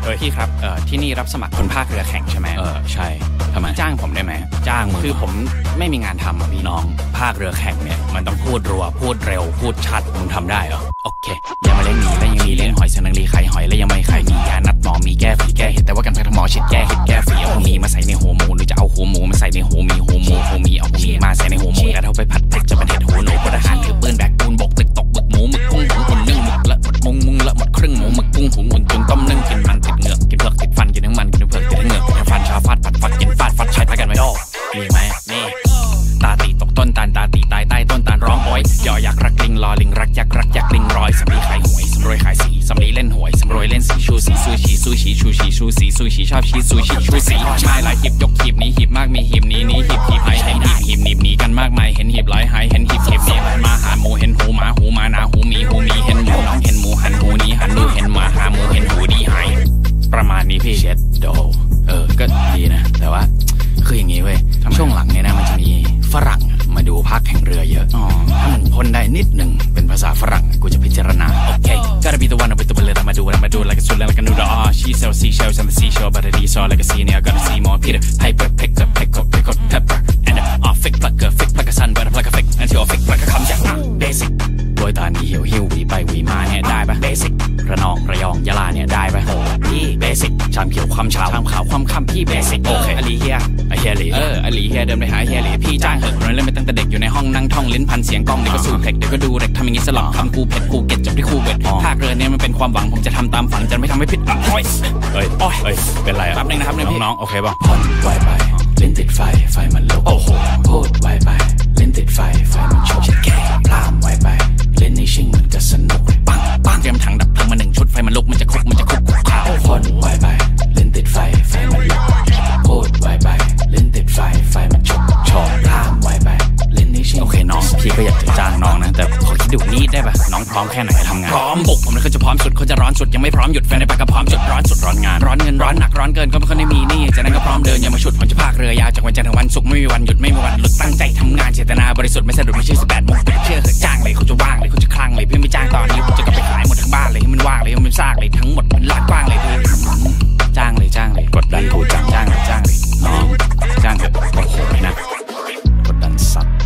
พี่ครับที่นี่รับสมัครคนภาคเรือแข่งใช่ไหมใช่ทำไมจ้างผมได้ไหมจ้างมึงคือผมไม่มีงานทำพี่น้องภาคเรือแข่งเนี่ยมันต้องพูดรัวพูดเร็วพูดชัดมึงทำได้เหรอโอเคอย่ามาเล่นหนีแล้วยังมีเล่นหอยเสนังรีไข่หอยแล้วยังไม่ไข่มียานัดหมอมีแก้ฝีแก้เห็ดแต่ว่ากันแพทย์หมอฉีดแก้เห็ดแก้ฝีเอาหัวมีมาใส่ในหัวหมูหรือจะเอาหัวหมูมาใส่ในหัวมีหัวหมูหัวมีเอาหัวมีมาใส่ในหัวหมูแล้วเอาไปผัดเผ็ดจะเป็นเห็ดหัวหนูพลทหารถือปืนแบกปูนบกตึกตกบึกหมูหมึกกุ้งหุงอุ่นนึ่งหมึกละหมดมุงละหมดครึ่งหมูหมึกกุ้งหุงอุ่นจนต้มนึ่งกินมันติดเหงือกกินเผือกติดฟันกินทั้งมันกินทั้งเผือกติดทั้งเหงือกกินทั้งฟันชาฟาดปัดฟัดกินฟาดฟัดใช้ไปกันไว้ดอกมีไหมนี่ตาตีตกต้นตาลตาตีตายใต้ต้นตาลร้องโอยย่อยักรักลิงรอลิงรักยักรักยักลิงรอยสำลีขายหวยสำรวยขายสีสำลีเล่นหวยสำรวยเล่นสีชูสีซูชีซูชีชูชีชูสีซูชีชอบชีซูชีชูสีชายหลายหีบยกหีบนี้หีบมากมีหีบนี้หีบหีบหายเห็นหีบหนีบหนีกันมากมายเห็นหีบหลายหายเห็นหีบนี้มาหาหมูเห็นหูหมาหนาหูมีเห็นหมูน้องเห็นหมูหันหูนี้หันดูเห็นหมาหาหมูเห็นหูดีหายประมาณนี้พี่เช็ดโดก็ดีนะแต่ว่าคืออย่างงี้เว้ยช่วงหลังเนี่ยนะมันจะมีฝรั่งมาดูภาคแข่งเรือเยอะถ้ามึงพ่นได้นิดหนึ่งเป็นภาษาฝรั่งกูจะพิจารณาโอเค gotta be the one with the bulletมาดูlike a sword like a noodle she sells seashells on the seashore but it is all like a sea near gotta see more Peter Piper pick up pepper and fake like a sun but like a fake until fake like a คำจาก basic โดยตานีหิวหวีไปหวีมาเนี่ยได้ปะ basic ระนองระยองยะลาเนี่ยได้ปะพี่ basic ชามเขียวความเช้าชามขาวความค่ำพี่ basic โอเคอลีเฮียหลีอลีเฮียเดินไปหาเฮียหลีพี่จ้างเหอะเล่นมาตั้งแต่เด็กอยู่ในห้องนั่งท่องลิ้นพันเสียงกล้องเดี๋ยวก็สู้เพลกเดี๋ยวก็ดูเร็กทำอย่างงี้สลับคำกูเผ็ดกูเก็ตจบที่คู่เบ็ดภาคเรือเนี่ยมันเป็นความหวังผมจะทำตามฝันจะไม่ทำให้ผิดหวังเอ้ยเป็นไรครับนะครับน้องโอเคป่ะผ่อนไวไปลิ้นติดไฟมันลุกโอ้โหพูดไวไปลิ้นติดไฟมันชกแค่พลามไวไปเล่นในชิงมันก็สนุกปังเตรียมถังดับเพลิงมา1ชุดไฟมันลุกมันจะคุกข่าวผ่อนไวไปลิ้นติดไฟมันลุกพูดไวไปลิ้นติดไฟมันชกพลามไวไปเล่นในชิงโอเคน้องพี่ก็อยากจะจ้างน้องนะแต่ขอคิดดูนิดได้ป่ะน้องพร้อมแค่ไหนทำงานพร้อมบุกผมเลยเขาจะพร้อมสุดเขาจะร้อนสุดยังไม่พร้อมหยุดแฟนในปากก็พร้อมจุดร้อนสุดร้อนงานร้อนเงินร้อนหนักร้อนเกินก็ไม่ค่อยได้มีนี่จากนั้นก็พร้อมเดินอย่ามาฉุดผมจะพากเรือยาวจากวันจันทร์ถึงวันศุกร์ไม่มีวันหยุดไม่มีวันหลุดตั้งใจทำงานเจตนาบริสุทธิ์ไม่สะดุดไม่ใช่18 โมงเชื่อเถอะจ้างเลยเขาจะว่างเลยเขาจะคลั่งเลยพี่ไม่จ้างตอนนี้ผมจะกลับไปขายหมดทั้งบ้านเลยให้มันว่างเลยให้มันซากเลยทั้งหมดมันลาดกว้างเลยพี่จ้างเลยกดดันกูจ้างเลยน้องจ้างเถอะโอ้โหนะกดดันสัตว์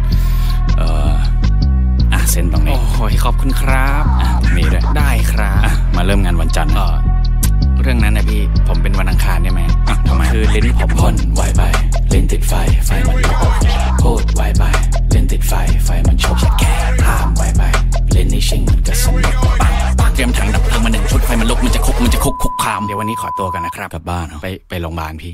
เซ็นตรงนี้โอ้ยขอบคุณครับมีด้วยได้ครับมาเริ่มงานวันจันทร์เรื่องนั้นนะพี่ผมเป็นวันอังคารได้ไหมทำไมคือลิ้นผมพ่นไวไปลิ้นติดไฟมันลุกพูดไวไปลิ้นติดไฟมันชกแค่พลามไวไปเล่นในชิงมันก็สนุกปังเตรียมถังดับเพลิงมา1ชุดไฟมันลุกมันจะคุกคามเดี๋ยววันนี้ขอตัวกันนะครับกลับบ้านไปโรงพยาบาลพี่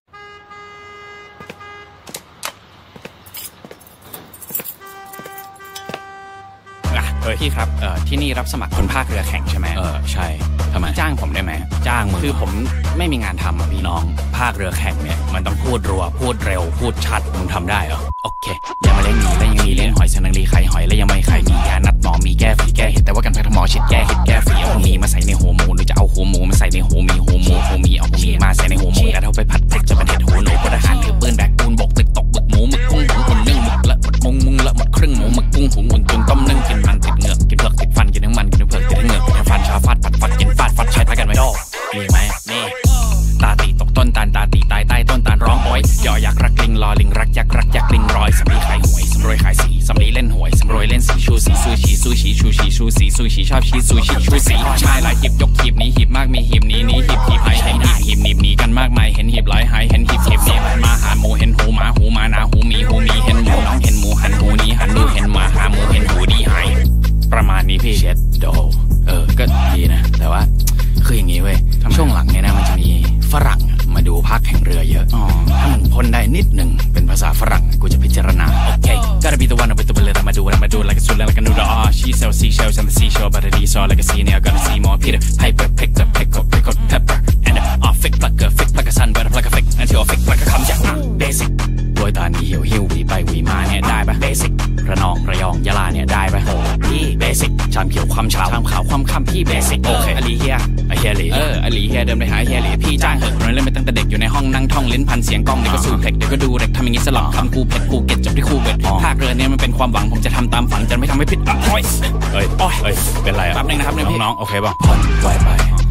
พี่ครับที่นี่รับสมัครคนภาคเรือแข่งใช่ไหมใช่ทำไมจ้างผมได้ไหมจ้างมึงคือผมไม่มีงานทำพี่น้องภาคเรือแข่งเนี่ยมันต้องพูดรัวพูดเร็วพูดชัดมึงทำได้เหรอโอเคอย่ามาเล่นหนีแล้วยังมีเล่นหอยเสนังรีไข่หอยแล้วยังไม่ไข่มียานัดหมอมีแก้ฝีแก้เห็ดแต่ว่ากันแพทย์หมอฉีดแก้เห็ดแก้ฝีเอาหัวมีมาใส่ในหัวหมูหรือจะเอาหัวหมูมาใส่ในหัวมีเอาหัวมีมาใส่ในหัวหมูแล้วเอาไปผัดเผ็ดจะเป็นเห็ดหัวหนูพลทหารถือปืนแบกปูนบกตึกตกบึกหมูหมึกกุ้งหุงอุ่นนึ่งหมึกละหมดมุงละหมดครึ่งหมูหมึกกุ้งหุงอุ่นจนต้มนึ่งกินมันติดเหงือกกินเผือกติดฟันกินทั้งมันกินทั้งเผือกติดทั้งเหงือกกินทั้งฟันชาฟาดปัดฟัดกินฟาดฟัดใช้ไปกันไว้ดอกมีไหมนี่ตาตีตกต้นตาลตาตีตายใต้ต้นตาลร้องโอยย่อยักรักลิงรอลิงรักยักลิงรอยสำลีขายหวยสำรวยขายสีสำลีเล่นหวยสำรวยเล่นสีชูสีซูชีชูชีชูชีชอบชีซูชีชูสีชายหลายหีบยกหีบนี้หีบมากมีหีบนี้หีบหายเห็นหีบหนีบหนีกันมากมายเห็นหีบหลายหายเห็นหีบนี้มาหาหมูเห็นหูหมาหนาหูมีเห็นหมูน้องเห็นหมูหันหูนี้หันดูเห็นหมาหาหมูเห็นหูดีหายประมาณนี้พี่เช็ดโดก็ดีนะแต่ว่าคืออย่างงี้เว้ยช่วงหลังเนี่ยนะมันจะมีฝรั่งมาดูภาคแข่งเรือเยอะถ้ามึงพ่นได้นิดหนึ่งเป็นภาษาฝรั่งกูจะพิจารณาโอเค gotta be the one with the bulletมาดูlike a sword like a noodle she sells seashells on the seashore but it is all like a sea near gotta see more Peter Piper pick up pepper and fake like a sun but like a fake until fake like a คำจาก basic โดยตานีหิวหวีไปหวีมาเนี่ยได้ปะ basic ระนองระยองยะลาเนี่ยได้ปะพี่ basic ชามเขียวความเช้าชามขาวความค่ำพี่ basic โอเคอลีเฮียหลีอลีเฮียเดินไปหาเฮียหลีพี่จ้างเหอะเล่นมาตั้งแต่เด็กอยู่ในห้องนั่งท่องลิ้นพันเสียงกล้องเดี๋ยวก็สู้เพลกเดี๋ยวก็ดูเร็กทำอย่างงี้สลับคำกูเผ็ดกูเก็ตจบที่คู่เบ็ดภาคเรือเนี่ยมันเป็นความหวังผมจะทำตามฝันจะไม่ทำให้ผิดหวังเป็นไรแป๊บนึงนะครับน้องโอเคป่ะผ่อนไวไป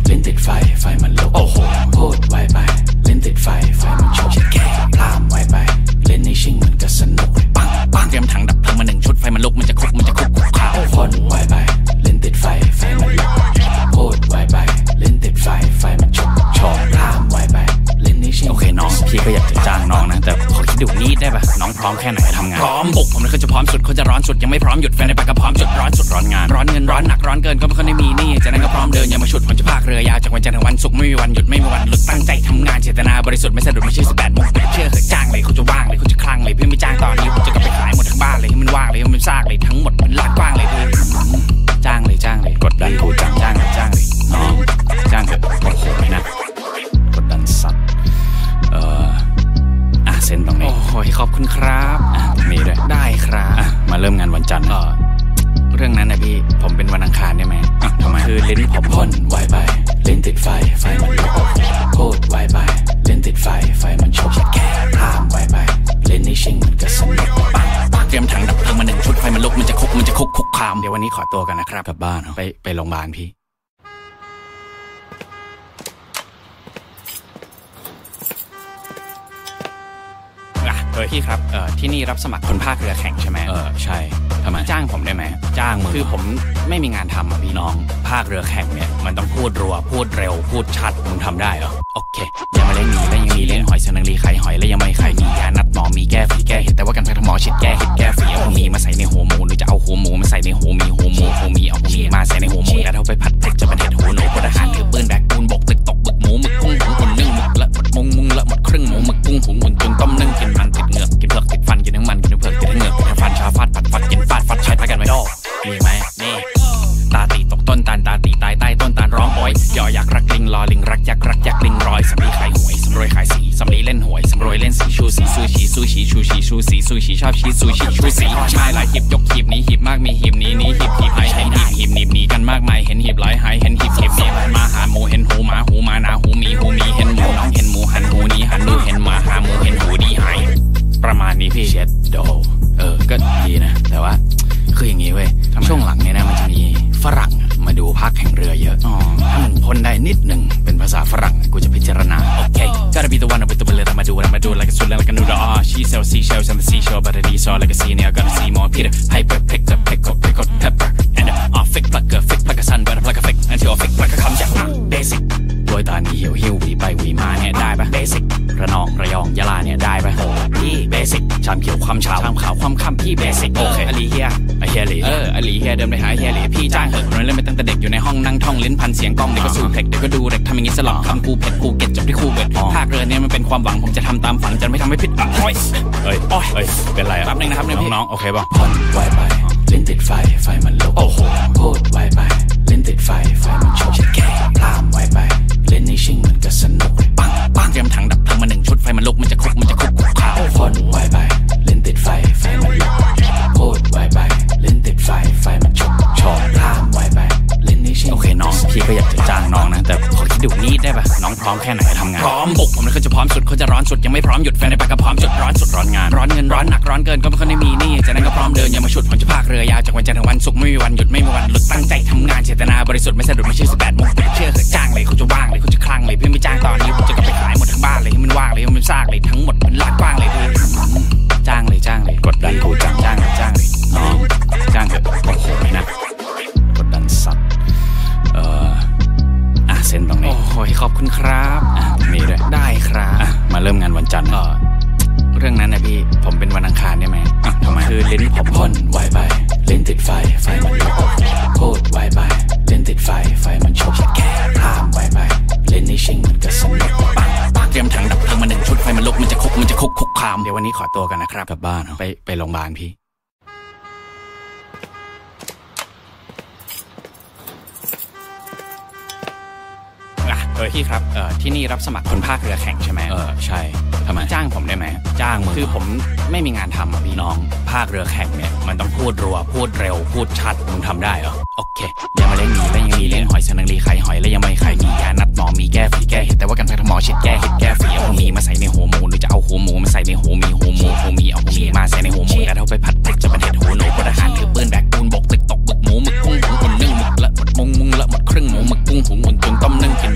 ลิ้นติดไฟมันลุกโอ้โหพูดไวไปลิ้นติดไฟมันชกแค่พลามไวไปเล่นในชิงมันก็สนุกปังเตรียมถังดับเพลิงมา1 ชุดไฟมันลุกมันจะคุกข่าวคนไวไปลิ้นติดไฟมันลุกพูดไวไปลิ้นติดไฟมันชกพลามไวไปเล่นในชิงโอเคน้องพี่ก็อยากจะจ้างน้องนะแต่ขอคิดดูนิดได้ปะน้องพร้อมแค่ไหนทำงานพร้อมบุกผมเลยเขาจะพร้อมสุดเขาจะร้อนสุดยังไม่พร้อมหยุดแฟนในปากก็พร้อมจุดร้อนสุดร้อนงานร้อนเงินร้อนหนักร้อนเกินก็ไม่ค่อยได้มีนี่จากนั้นก็พร้อมเดินอย่ามาฉุดผมจะพากเรือยาวจากวันจันทร์ถึงวันศุกร์ไม่มีวันหยุดไม่มีวันหลุดตั้งใจทำงานเจตนาบริสุทธิ์ไม่สะดุดไม่ใช่18 โมงเชื่อเถอะจ้างเลยเขาจะว่างเลยเขาจะคลั่งเลยเพื่อนไม่จ้างตอนนี้ผมจะกลับไปขายหมดทั้งบ้านเลยให้มันว่างเลยให้มันซากเลยทั้งหมดมันลาดกว้างเลยพี่จ้างเลยกดดันกูจ้างเลยน้องจ้างเถอะโอ้โหไม่นะกดดันสัตว์เซ็นตรงนี้โอ้ยขอบคุณครับมีด้วยได้ครับมาเริ่มงานวันจันทร์เรื่องนั้นนะพี่ผมเป็นวันอังคารได้ไหมทำไมคือลิ้นผมพ่นไวไปลิ้นติดไฟมันลุกพูดไวไปลิ้นติดไฟมันชกแค่พลามไวไปเล่นในชิงมันก็สนุกปังเตรียมถังดับเพลิงมา1 ชุดไฟมันลุกมันจะคุกข่าวเดี๋ยววันนี้ขอตัวกันนะครับกลับบ้านไปโรงพยาบาลพี่พี่ครับที่นี่รับสมัครคนภาคเรือแข่งใช่ไหมใช่ทำไมจ้างผมได้ไหมจ้างมึงคือผมไม่มีงานทำพี่น้องภาคเรือแข่งเนี่ยมันต้องพูดรัวพูดเร็วพูดชัดมึงทำได้เหรอโอเคยังมาเล่นหมีและยังมีเล่นหอยเสนังรีไข่หอยและยังไม่ไข่มียานัดหมอมีแก้ฝีแก้เห็ดแต่ว่ากันแพทย์หมอฉีดแก้เห็ดแก้ฝีเอาหัวมีมาใส่ในหัวหมูหรือจะเอาหัวหมูมาใส่ในหัวมีเอาหัวมีมาใส่ในหัวหมูแล้วเอาไปผัดเผ็ดจะเป็นเห็ดหัวหนูพลทหารถือปืนแบกปูนบกตึกตกบึกหมูหมึกกุ้งหุงนึ่งหมึกละหมดมุงละหมดครึ่งหมูหมึกกุ้งหุงจนต้มนึ่งกินมันติดเหงือกกินเผือกติดฟันกินทั้งมันกินทั้งเผือกกินทั้งเหงือกกินทั้งฟันชาฟาดฟัดกินฟาดใช้พากันไว้ดอกมีไหมนี่ตาตีตกต้นตาลตาตีตายใต้ต้นตาลร้องโอยย่อยักษ์รักลิงรอลิงรักยักษ์ลิงรอยสำลีขายหวยสำรวยขายสีสำลีเล่นหวยสำรวยเล่นสีชูสีซูชีชูสีชอบชีซูชีชูสีชายหลายหีบยกหีบนี้หีบมากมีหีบนี้หีบหายเห็นหีบหนีกันมากมายเห็นหีบหลายหายเห็นหีบนี้มาหาหมูเห็นหูหมานาหูมีเห็นหมูน้องเห็นหมูหันหูนี้หันดูเห็นหมาหาหมูเห็นหูดีหายประมาณนี้พี่เช็ดโดก็ดีนะแต่ว่าคืออย่างงี้เว้ยช่วงหลังเนี่ยนะมันจะมีฝรั่งมาดูภาคแข่งเรือเยอะถ้ามึงพ่นได้นิดหนึ่งเป็นภาษาฝรั่งกูจะพิจารณาโอเค gotta be the one with the bulletมาดู like a swirl like a noodle she sells seashells on the seashore but it is all like a sea now gotta see more Peter Piper picked up pickled pepper and fake like a sun but like a fake until fake like a comes out basic โดยตานีหิวหวีไปหวีมาเนี่ยได้ปะ basic ระนองระยองยะลาเนี่ยได้ปะพี่ basic ชามเขียวความขาวความค่ำพี่ basic โอเคอลีเฮียหลีอลีเฮียเดิมไปหาเฮียหลีพี่จ้างเหอะผมเล่นมาตั้งแต่เด็กอยู่ในห้องนั่งท่องลิ้นพันเสียงกล้องเด็กก็สู้เพล็กเด็กก็ดูเด็กทำอย่างงี้สลับคำกูเผ็ดกูเก็ตจบที่คู่เบ็ดภาคเรือเนี่ยมันเป็นความหวังผมจะทำตามฝันจะไม่ทำให้ผิดโอ้ยเป็นไรแป๊บนึงนะครับน้องโอเคป่ะพ่นไวไปลิ้นติดไฟมันลุกโอ้โหพูดไวไปลิ้นติดไฟมันชกแค่พลามไวไปเล่นในชิงมันก็สนุกปังเตรียมถังดับเพลิงมา1 ชุดไฟมันลุกมันจะคุกข่าวพ่นไวไปลิ้นติดไฟมันลุกพูดไวไปลิ้นติดไฟมันชกพลามไวไปเล่นในชิงโอเคน้องพี่ก็อยากจะจ้างน้องนะแต่ขอคิดดูนิดได้ปะน้องพร้อมแค่ไหนทำงานพร้อมบุกผมเลยเขาจะพร้อมสุดเขาจะร้อนสุดยังไม่พร้อมหยุดแฟนในปากก็พร้อมจุดร้อนสุดร้อนงานร้อนเงินร้อนหนักร้อนเกินก็ไม่ค่อยได้มีนี่จากนั้นก็พร้อมเดินอย่ามาฉุดผมจะพากเรือยาวจากวันจันทร์ถึงวันศุกร์ไม่มีวันหยุดไม่มีวันหลุดตั้งใจทำงานเจตนาบริสุทธิ์ไม่สะดุดไม่ใช่18 โมงเชื่อเถอะจ้างเลยเขาจะว่างเลยเขาจะคลั่งเลยเพื่อนไม่จ้างตอนนี้ผมจะกลับไปขายหมดทั้งบ้านเลยให้มันว่างเลยให้มันซากเลยทั้งหมดมันลาดกว้างเลยพี่จ้างเลยกดดันกูจ้างเลยน้องจ้างเถอะโอ้โหไม่นะกดดันสัตว์เซ็นตรงนี้โอ้ยขอบคุณครับมีด้วยได้ครับมาเริ่มงานวันจันทร์เรื่องนั้นนะพี่ผมเป็นวันอังคารได้ไหมทำไมคือลิ้นผมพ่นไวไปลิ้นติดไฟมันลุกพูดไวไปลิ้นติดไฟมันชกแค่พลามไวไปเล่นในชิงมันก็สนุกปังเตรียมถังดับเพลิงมา1 ชุดไฟมันลุกมันจะคุกข่าวเดี๋ยววันนี้ขอตัวกันนะครับกลับบ้านไปโรงพยาบาลพี่พี่ครับที่นี่รับสมัครคนภาคเรือแข่งใช่ไหมใช่ทำไมจ้างผมได้ไหมจ้างมึงคือผมไม่มีงานทำพี่น้องภาคเรือแข่งเนี่ยมันต้องพูดรัวพูดเร็วพูดชัดมึงทำได้เหรอโอเคยังมาเล่นหมีและยังมีเล่นหอยเสนังรีไข่หอยและยังไม่ไข่มียานัดหมอมีแก้ฝีแก้เห็ดแต่ว่ากันแพทย์หมอฉีดแก้เห็ดแก้ฝีเอาหัวมีมาใส่ในหัวหมูหรือจะเอาหัวหมูมาใส่ในหัวมีเอาหัวมีมาใส่ในหัวหมูแล้วเอาไปผัดเผ็ดจะเป็นเห็ดหัวหนูพลทหารถือปืนแบกปูนบกตึกตกบึกหมูหมึกกุ้งหุงนึ่งหมึกละหมดมุงละหมดครึ่งหมูหมึกกุ้งหุงจนต้มนึ่งกิน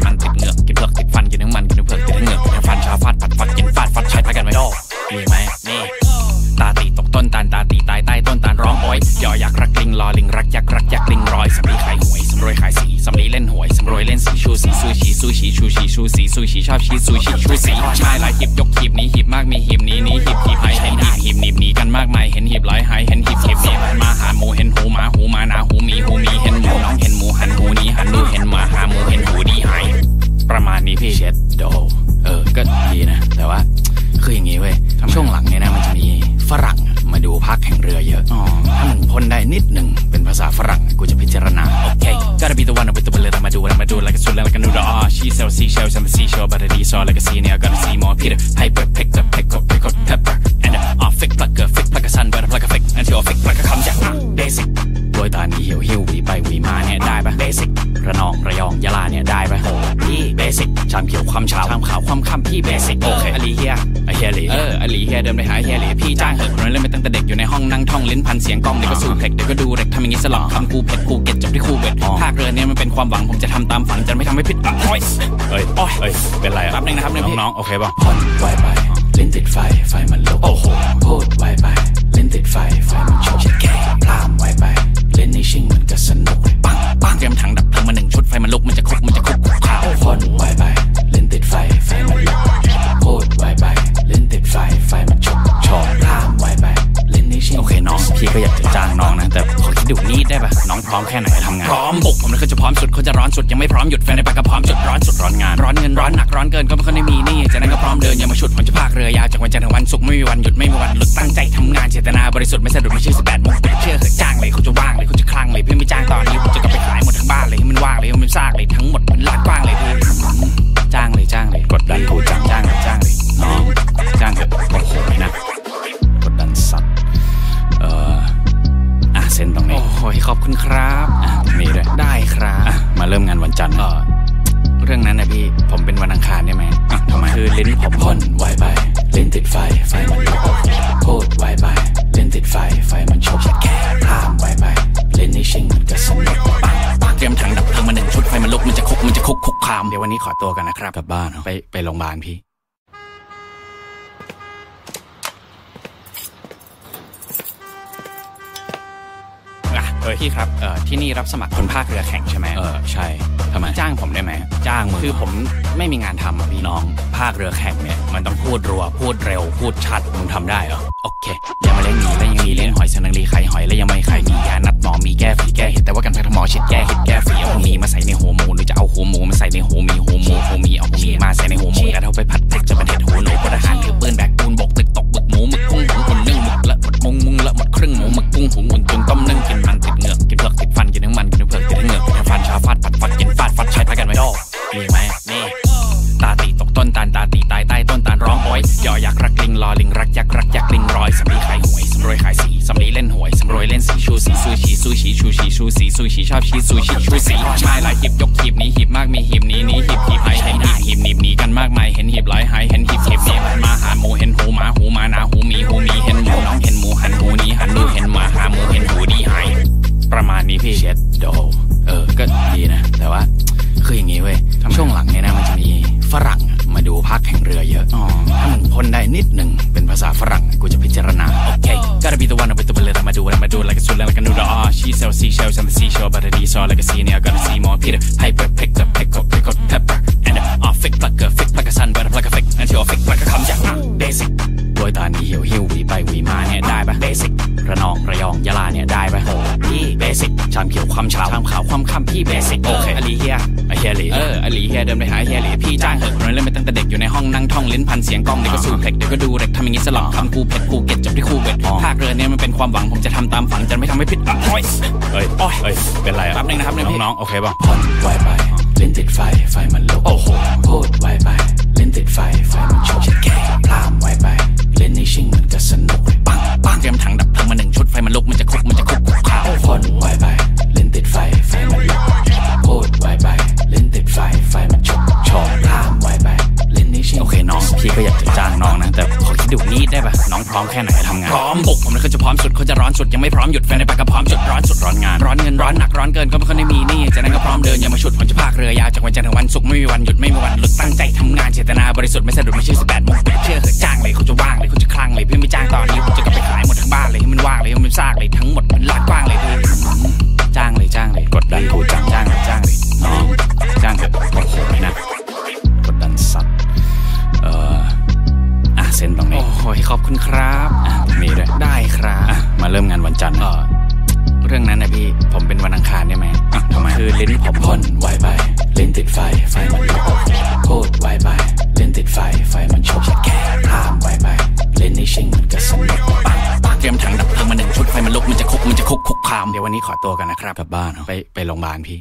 ลิงลอลิงรักยักลิงรอยสำลีขายหวยสำรวยขายสีสำลีเล่นหวยสำรวยเล่นสีชูสีซูชีชูสีชอบชีซูชีชูสีชายหลายหีบยกหีบนี้หีบมากมีหีบนี้หีบไฮเห็นหีบหนีกันมากมายเห็นหีบหลายไฮเห็นหีบนี้มันมาหาหมูเห็นหูหมานาหูมีเห็นหมูน้องเห็นหมูหันหูนี้หันดูเห็นหมาหาหมูเห็นหูดีไฮประมาณนี้พี่เช็ดโดก็ดีนะแต่ว่าคืออย่างงี้เว้ยช่วงหลังเนี่ยนะมันจะมีฝรั่งมาดูภาคแข่งเรือเยอะถ้ามึงพ่นได้นิดหนึ่งเป็นภาษาฝรั่งกูจะพิจารณาโอเคก็จะมีตัววันเอาไปตัวเลยมาดูlike a soul like a noodle she sells seashells on the seashore but the saw like a sea now gotta see more Peter Piper picked up pepper and fake like a sun but like a fake until fake like a comes out basic โดยตานี้หิวหวีไปหวีมาเนี่ยได้ปะ basic ระนองระยองยะลาเนี่ยได้ปะโหพี่ basic ชามเขียวความเช้าชามขาวความค่ำพี่ basic โอเคอลีเฮียเฮียหลีอลีเฮียเดินไปหาเฮียหลีพี่จ้างเหอะเล่นไปตั้งแต่เด็กอยู่ในห้องนั่งท่องลิ้นพันเสียงกล้องเดี๋ยวก็สู้เพล็กเดี๋ยวก็ดูเร็กทำอย่างนี้สลับคำกูเผ็ดกูเก็ตจบที่คู่เบ็ดภาคเรือเนี่ยมันเป็นความหวังผมจะทำตามฝันจะไม่ทำให้ผิดหวังเฮ้ยเป็นไรอ่ะแป๊บนึงนะครับน้องโอเคป่ะผ่อนไวไปลิ้นติดไฟมันลุกโอ้โหพูดไวไปลิ้นติดไฟมันชกแก่พลามไวไปเล่นนี่ชิงมันก็สนุกปังเตรียมถังดับเพลิงมา1ชุดไฟมันลุกมันจะคุกข่าวผ่อนไวไปลิ้นติดไฟมันลุกพูดไวไปลิ้นติดไฟมันชกพลามไวไปเล่นนี่ชิงโอเคน้องพี่ก็อยากจะจ้างน้องนะแต่ขอคิดดูนิดได้ป่ะน้องพร้อมแค่ไหนทำงานพร้อมบุกผมเลยเขาจะพร้อมสุดเขาจะร้อนสุดยังไม่พร้อมหยุดแฟนในปากก็พร้อมจุดร้อนสุดร้อนงานร้อนเงินร้อนหนักร้อนเกินก็ไม่ค่อยได้มีนี่จากนั้นก็พร้อมเดินอย่ามาฉุดผมจะพากเรือยาวจากวันจันทร์ถึงวันศุกร์ไม่มีวันหยุดไม่มีวันหลุดตั้งใจทำงานเจตนาบริสุทธิ์ไม่สะดุดไม่ใช่18 โมงเชื่อเหอะจ้างเลยเขาจะว่างเลยเขาจะคลั่งเลยพี่ไม่จ้างตอนนี้ผมจะกลับไปขายหมดทั้งบ้านเลยให้มันว่างเลยให้มันซากเลยทั้งหมดมันลาดกว้างเลยพี่จ้างเลยกดดันกูจ้างเลยน้องจ้างเถอะโอ้โหนะกดดันสัตว์เซ็นตรงนี้โอ้ยขอบคุณครับนี่ด้วยได้ครับมาเริ่มงานวันจันทร์เรื่องนั้นนะพี่ผมเป็นวันอังคารได้ไหมทำไมคือลิ้นผมพ่นไวไปลิ้นติดไฟมันลุกพูดไวไปลิ้นติดไฟมันชกแก่พลามไวไปเล่นนี่ชิงมันก็สนุกปังเตรียมถังดับเพลิงมา1ชุดไฟมันลุกมันจะคุกคามเดี๋ยววันนี้ขอตัวกันนะครับกลับบ้านไปโรงพยาบาลพี่พี่ครับที่นี่รับสมัครคนภาคเรือแข่งใช่ไหมใช่ทำไมจ้างผมได้ไหมจ้างมึงคือผมไม่มีงานทำพี่น้องภาคเรือแข่งเนี่ยมันต้องพูดรัวพูดเร็วพูดชัดมึงทำได้เหรอโอเคอย่ามาเล่นหนีแล้วยังมีเล่นหอยสนังรีไข่หอยแล้วยังไม่ไข่มียานัดหมอมีแก้ฝีแก้เห็ดแต่ว่ากันแพทย์หมอฉีดแก้เห็ดแก้ฝีเอาหัวมีมาใส่ในหัวหมูหรือจะเอาหัวหมูมาใส่ในหัวมีเอาหัวมีมาใส่ในหัวหมูแล้วเอาไปผัดพริกจะเป็นเห็ดหัวหนูพลทหารถือปืนแบกปูนบกตึกตกบึกหมูหมึกกุ้งหุงคนนึ่งหมึกละหมดมุงละหมดครึ่งหมูหมึกกุ้งหุงอุ่นตุนต้มนึ่งกินมันติดเหงือกกินเผือกติดฟันกินทั้งมันกินทั้งเผือกติดทั้งเหงือกกินทั้งฟันชาฟาดฟัดกินฟาดใช้พักกันไว้ดอกมีไหมนี่ตาตีตกต้นตาลตาตีตายใต้ต้นตาลร้องโอยยอยักษ์รักลิงลอลิงรักยักษ์ลิงรอยสำลีขายหวยสำรวยขายสีสำลีเล่นหวยสำรวยเล่นสีชูสีซูชีชูสีชอบชีซูชีชูสีชายหลายหีบยกหีบนี้หีบมากมีหีบนี้หีบไฮเห็นหีบหนีกันมากมายเห็นหีบหลายไฮเห็นหีบนี้มันมาหาหมูเห็นหูหมานาหูมีเห็นหมูน้องเห็นหมูหันหูนี้หันดูเห็นหมาหาหมูเห็นหูดีไฮประมาณนี้พี่เช็ดโดก็ดีนะแต่ว่าคืออย่างงี้เว้ยช่วงหลังเนี่ยนะมันจะมีฝรั่งมาดูภาคแข่งเรือเยอะถ้ามึงพ่นได้นิดหนึ่งเป็นภาษาฝรั่งกูจะพิจารณาโอเคก็จะมีตัววันเอาไปตัวเลยมาดูlike a soul like a noodle she sells seashells on the seashore but the saw like a sea now gotta see more Peter Piper picked up pepper and fake like a sun but like a fake until fake like a comes out basic โดยตานี้หิวหวีไปหวีมาเนี่ยได้ปะ basic ระนองระยองยะลาเนี่ยได้ปะโหพี่ basic ชามเขียวความเช้าชามขาวความค่ำพี่ basic โอเคอลีเฮียหลีอลีเฮียเดินไปหาเฮียหลีพี่จ้างเหอะเล่นไปตั้งแต่เด็กอยู่ในห้องนั่งท่องลิ้นพันเสียงกล้องเดี๋ยวก็สู้เพล็กเดี๋ยวก็ดูเร็กทำอย่างนี้สลับคำกูเผ็ดกูเก็ตจบที่คู่เบ็ดภาคเรือเนี่ยมันเป็นความหวังผมจะทำตามฝันจะไม่ทำให้ผิดหวังเป็นไรอ่ะแป๊บนึงนะครับน้องโอเคป่ะผ่อนไวไปลิ้นติดไฟมันลุกโอ้โหพูดไวไปลิ้นติดไฟมันชกแก่พลามไวไปเล่นนี่ชิงมันก็สนุกปังเตรียมถังดับเพลิงมา1ชุดไฟมันลุกมันจะคุกข่าวผ่อนไวไปลิ้นติดไฟมันลุกพูดไวไปลิ้นติดไฟมันชกพลามไวไปเล่นนี่ชิงโอเคน้องพี่ก็อยากจะจ้างน้องนะแต่ขอคิดดูนิดได้ป่ะน้องพร้อมแค่ไหนทำงานพร้อมบุกผมเลยเขาจะพร้อมสุดเขาจะร้อนสุดยังไม่พร้อมหยุดแฟนในปากก็พร้อมจุดร้อนสุดร้อนงานร้อนเงินร้อนหนักร้อนเกินก็ไม่ค่อยได้มีนี่จากนั้นก็พร้อมเดินอย่ามาฉุดผมจะพากเรือยาวจากวันจันทร์ถึงวันศุกร์ไม่มีวันหยุดไม่มีวันหลุดตั้งใจทำงานเจตนาบริสุทธิ์ไม่สะดุดไม่ใช่18 โมงเชื่อเหอะจ้างเลยเขาจะว่างเลยเขาจะคลั่งเลยพี่ไม่จ้างตอนนี้ผมจะกลับไปขายหมดทั้งบ้านเลยให้มันว่างเลยให้มันซากเลยทั้งหมดมันลาดกว้างเลยพี่รื่องนั้นนะพี่ผมเป็นวันอังคารได้ไหมทำไมคือลิ้นผมพ่นไวไปลิ้นติดไฟมันลุกพูดไวไปลิ้นติดไฟมันชกแค่ห้ามไวไปลิ้นนี่ชิงมันก็สนุกปังเตรียมถังดับเพลิงมา1 ชุดไฟมันลุกมันจะคุกคามเดี๋ยววันนี้ขอตัวกันนะครับกลับบ้านไปโรงพยาบาลพี่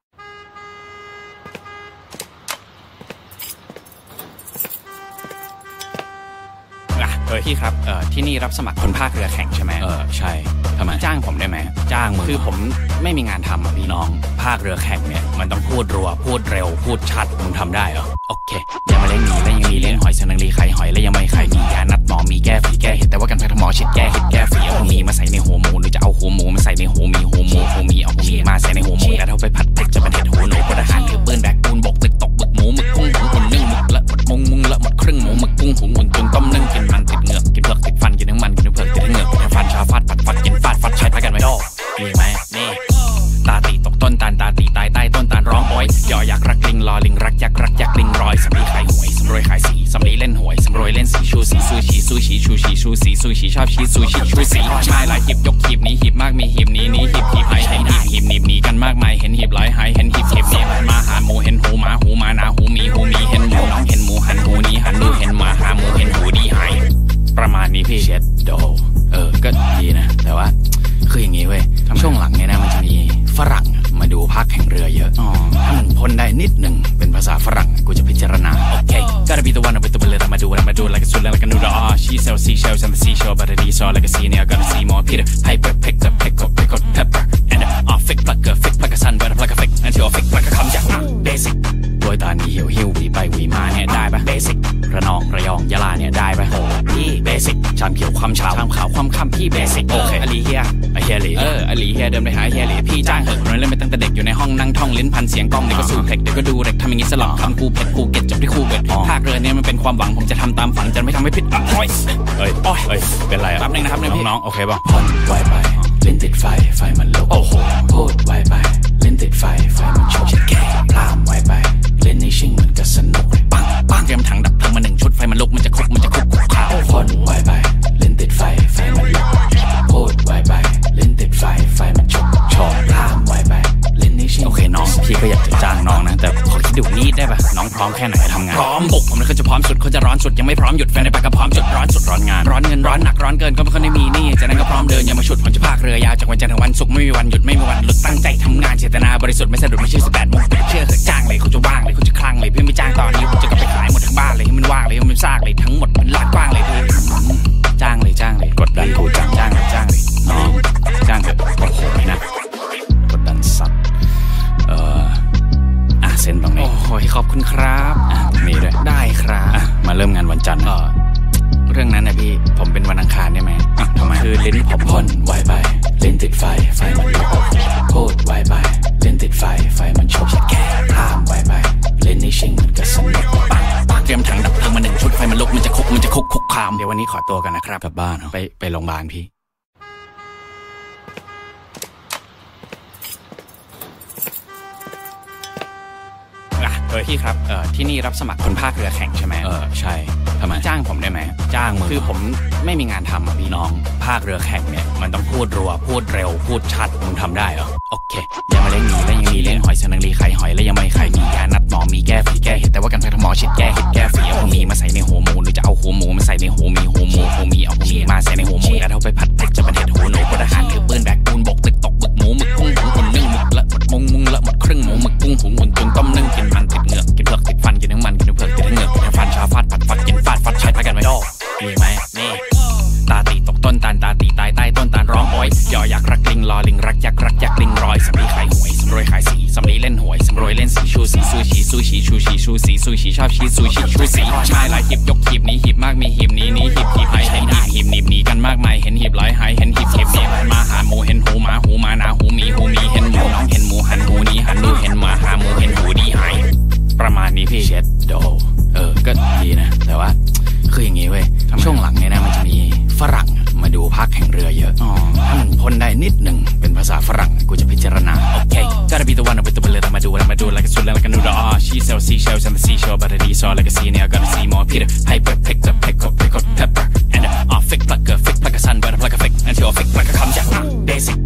พี่ครับที่นี่รับสมัครคนภาคเรือแข่งใช่ไหมใช่ทำไมจ้างผมได้ไหมจ้างมึงคือผมไม่มีงานทำอ่ะพี่น้องภาคเรือแข่งเนี่ยมันต้องพูดรัวพูดเร็วพูดชัดมึงทำได้เหรอโอเคยังมาเล่นหมีแล้วยังมีเล่นหอยสนังรีไข่หอยแล้วยังไม่ไข่มียานัดหมอมีแก้ฝีแก้เห็ดแต่ว่ากันแพทย์หมอฉีดแก้เห็ดแก้ฝีเอาหัวมีมาใส่ในหัวหมูหรือจะเอาหัวหมูมาใส่ในหัวมีเอาหัวมีมาใส่ในหัวหมูแล้วเอาไปผัดเผ็ดจะเป็นเห็ดหัวหนูพลทหารถือปืนแบกปูนบกตึกตกบึกหมูหมึกกุ้งหุ่นนึ่งหมึกละหมดมุงละหมดครึ่งหมูหมึกกุ้งหุ่นจนต้มนึ่งกินมันติดเหงือกกินเผือกติดฟันกินทั้งมันกินทั้งเผือกติดทั้งเหงือกกินทั้งฟันชาฟาดฟัดกินฟาดใช้พากันไว้มีไหมนี่ตาตีตกต้นตาลตาตีตายใต้ต้นตาลร้องโอยย่อยักรักลิงรอลิงรักยักลิงรอยสำลีขายหวยสำรวยขายสีสำลีเล่นหวยสำรวยเล่นสีชูสีซูชีชูสีชอบชีซูชีชูสีชายหลายหีบยกหีบนี้หีบมากมีหีบนี้หีบหายเห็นหีบหนีบหนีกันมากมายเห็นหีบหลายหายเห็นหีบนี้มาหาหมูเห็นหูหมานาหูมีเห็นหมูน้องเห็นหมูหันหูนี้หันดูเห็นหมาหาหมูเห็นหูดีหายประมาณนี้พี่เช็ดโดก็ดีนะแต่ว่าคืออย่างงี้เว้ยช่วงหลังเนี่ยนะมันจะมีฝรั่งมาดูภาคแข่งเรือเยอะถ้ามึงพ่นได้นิดหนึ่งเป็นภาษาฝรั่งกูจะพิจารณาโอเค gotta be the one with the bulletมาดูlike a suit like a noodle she sells seashells and the seashore but it is all like a sea near gotta see more Peter Piper pick up pepper and fake like a sun but like a fake until fake like a คำจากbasic โดยตานี้หิววีไปวีมาเนี่ยได้ปะ basic ระนองระยองยะลาเนี่ยได้ปะโหพี่ basic ชามเขียวความเช้าชามขาวความค่ำพี่ basic โอเคอลีเฮียหลีอลีเฮียเดินไปหาเฮียหลีพี่จ้างเหอะเราเล่นไปตั้งแต่เด็กอยู่ในห้องนั่งท่องลิ้นพันเสียงกล้องเด็กก็สูบเทคเด็กก็ดูเด็กทำอย่างนี้สลับคำกูเผ็ดภูเก็ตจบที่คูเบ็ดภาคเรือเนี่ยมันเป็นความหวังผมจะทำตามฝันจะไม่ทำให้ผิดหวังเฮ้ยเป็นไรแป๊บนึงนะครับน้องโอเคป่ะพ่นไวไปลิ้นติดไฟมันลุกโอ้โหพูดไวไปลิ้นติดไฟมันชกแค่พลามไวไปเล่นในชิงมันก็สนุกปังเตรียมถังดับเพลิงมา1 ชุดไฟมันลุกมันจะคุกข่าวพ่นไวไปลิ้นติดไฟมันลุกพูดไวไปลิ้นติดไฟมันชกพลามไวไปเล่นในชิงโอเคน้องพี่ก็อยากจะจ้างน้องนะแต่ขอคิดดูนิดได้ป่ะน้องพร้อมแค่ไหนทำงานพร้อมบุกผมเลยเขาจะพร้อมสุดเขาจะร้อนสุดยังไม่พร้อมหยุดแฟนในปากก็พร้อมจุดร้อนสุดร้อนงานร้อนเงินร้อนหนักร้อนเกินก็ไม่ค่อยได้มีนี่จากนั้นก็พร้อมเดินอย่ามาฉุดผมจะพากเรือยาวจากวันจันทร์ถึงวันศุกร์ไม่มีวันหยุดไม่มีวันหลุดตั้งใจทำงานเจตนาบริสุทธิ์ไม่สะดุดไม่เชื่อ18 โมงเชื่อเถอะจ้างเลยเขาจะว่างเลยเขาจะคลั่งเลยพี่ไม่จ้างตอนนี้ผมจะก็ไปขายหมดทั้งบ้านเลยให้มันว่างเลยให้มันซากเลยทั้งหมดมันลาดกว้างเลยพี่จ้างเลยกดดันกูจ้างเลยน้องจ้างเถอะโอ้โหนะกดดันสัตว์เซ็นตรงนี้โอ้ยขอบคุณครับมีด้วยได้ครับมาเริ่มงานวันจันทร์เรื่องนั้นนะพี่ผมเป็นวันอังคารได้ไหมทำไมคือลิ้นผมพ่นไวไปลิ้นติดไฟมันลุกพูดไวไปลิ้นติดไฟมันชกแค่พลามไวไปเล่นในชิงมันก็สนุกปังเตรียมถังดับเพลิงมา1 ชุดไฟมันลุกมันจะคุกคามเดี๋ยววันนี้ขอตัวกันนะครับกลับบ้านไปโรงพยาบาลพี่พี่ครับที่นี่รับสมัครคนภาคเรือแข่งใช่ไหมใช่ทำไมจ้างผมได้ไหมจ้างมึงคือผมไม่มีงานทำอ่ะพี่น้องภาคเรือแข่งเนี่ยมันต้องพูดรัวพูดเร็วพูดชัดมึงทำได้เหรอโอเคยังมาเล่นหมีแล้วยังมีเล่นหอยสนังรีไข่หอยแล้วยังไม่ไข่มียานัดหมอมีแก้ฝีแก้เห็ดแต่ว่ากันแพทย์หมอฉีดแก้เห็ดแก้ฝีเอาหัวมีมาใส่ในหัวหมูหรือจะเอาหัวหมูมาใส่ในหัวมีเอาหัวมีมาใส่ในหัวหมูแล้วเอาไปผัดเผ็ดจะเป็นเห็ดหัวหนูพลทหารถือปืนแบกปูนบกตึกตกบึกหมูหมึกกุ้งหุ่นนึ่งหมึกละหมดมุงละหมดครึ่งหมูหมึกกุ้งหุ่นจนต้มนึ่งกินมันติดเหงือกกินเผือกติดฟันกินทั้งมันกินทั้งเผือกติดทั้งเหงือกกินทั้งฟันชาฟาดกินฟาดใช้พากันไว้มีไหมนี่ตาตีตกต้นตาลตาตีตายใต้ต้นตาลร้องโอยย่อยักรักลิงรอลิงรักยักลิงรอยสำลีขายหวยสำรวยขายสีสำลีเล่นหวยสำรวยเล่นสีชูสีซูชีชูสีชอบชีซูชีชูสีชายหลายหีบยกหีบนี้หีบมากมีหีบนี้หีบหายเห็นหีบหนีบหนีกันมากมายเห็นหีบหลายหายเห็นหีบนี้มาหาหมูเห็นหูหมานาหูมีเห็นหมูน้องเห็นหมูหันหูนี้หันดูเห็นหมาหาหมูเห็นหูดีหายประมาณนี้พี่เช็ดโดก็ดีนะแต่ว่าคืออย่างงี้เว้ยช่วงหลังเนี่ยนะมันจะมีฝรั่งมาดูภาคแข่งเรือเยอะถ้ามึงพ่นได้นิดหนึ่งเป็นภาษาฝรั่งกูจะพิจารณาโอเค gotta be the one with the bulletมาดูlike a suit like a noodle she sells seashells and the seashore but it is all like a sea near gotta see more Peter Piper pick up pepper and fake like a sun but like a fake until fake like a คำจากbasic โด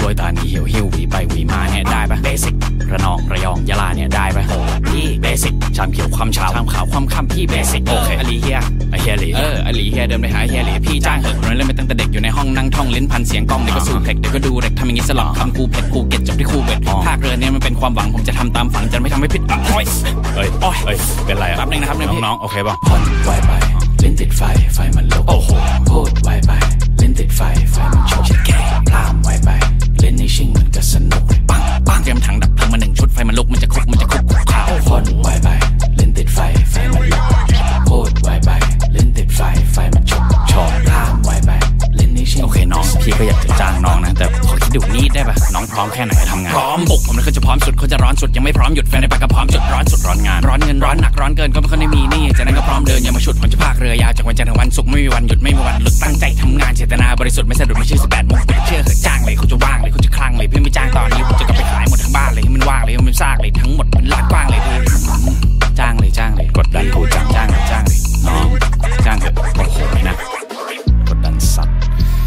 ยตานีเหี่ยวหิ้วหวีไปหวีมาเนี่ยได้ปะเบสิกระนองระยองยะลาเนี่ยได้ปะโอ้พี่เบสิกชามเขียวความเช้าชามขาวความค่ำพี่เบสิกโอเคอลีเฮียไอเฮียหลีอลีเฮียเดินไปหาเฮียหลีพี่จ้างเหอะเล่นไปตั้งแต่เด็กอยู่ในห้องนั่งท่องลิ้นพันเสียงกล้องเดี๋ยวก็สู้เพล็กเดี๋ยวก็ดูเร็กทำอย่างงี้สลับคำกูเผ็ดกูเก็ตจบที่คู่เบ็ดภาคเรือเนี่ยมันเป็นความหวังผมจะทำตามฝันจะไม่ทำให้ผิดหวังเฮ้ยเป็นไรแป๊บนึงนะครับน้องโอเคป่ะพอนไวไปลิ้นติดไฟมันลุกโอ้โหพูดไวไปลิ้นติดไฟมันโชกแก่พลามไวไปเล่นในชิงมันก็สนุกปังเตรียมถังดับเพลิงมา1ชุดไฟมันลุกมันจะคุกข่าวพอนไวไปลิ้นติดไฟมันลุกพูดไวไปลิ้นติดไฟมันโชกพลามไวไปเล่นในชิงโอเคน้องพี่ก็อยากจะจ้างน้องนะแต่ขอคิดดูนิดได้ป่ะน้องพร้อมแค่ไหนทำงานพร้อมบุกผมเลยเขาจะพร้อมสุดเขาจะร้อนสุดยังไม่พร้อมหยุดแฟนในปากก็พร้อมจุดร้อนสุดร้อนงานร้อนเงินร้อนหนักร้อนเกินก็ไม่ค่อยได้มีนี่จากนั้นก็พร้อมเดินอย่ามาฉุดผมจะพากเรือยาวจากวันจันทร์ถึงวันศุกร์ไม่มีวันหยุดไม่มีวันหลุดตั้งใจทำงานเจตนาบริสุทธิ์ไม่สะดุดไม่ใช่18 โมงเชื่อเหอะจ้างเลยเขาจะว่างเลยเขาจะคลั่งเลยเพื่อนไม่จ้างตอนนี้ผมจะกลับไปขายหมดทั้งบ้านเลยให้มันว่างเลยให้มันซากเลยทั้งหมดมันลาดกว้างเลยจ้างเลยกดดันกูจ้างเลยน้องจ้างเถอะโอ้โหนะกดดันสัตว์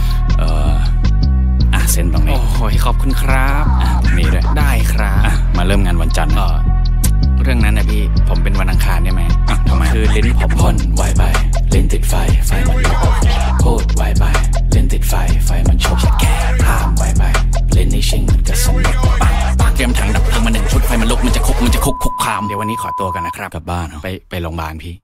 เซ็นตรงนี้โอ้ยขอบคุณครับนี่ด้วยได้ครับมาเริ่มงานวันจันทร์เรื่องนั้นนะพี่ผมเป็นวันอังคารได้ไหมทำไมคือลิ้นผมพ่นไวไปลิ้นติดไฟมันลุกพูดไวไปลิ้นติดไฟมันโชกแก่พลามไวไปเล่นในชิงมันก็สนุกปังเตรียมถังดับเพลิงมา1ชุดไฟมันลุกมันจะคุกคามเดี๋ยววันนี้ขอตัวกันนะครับกลับบ้านไปโรงพยาบาลพี่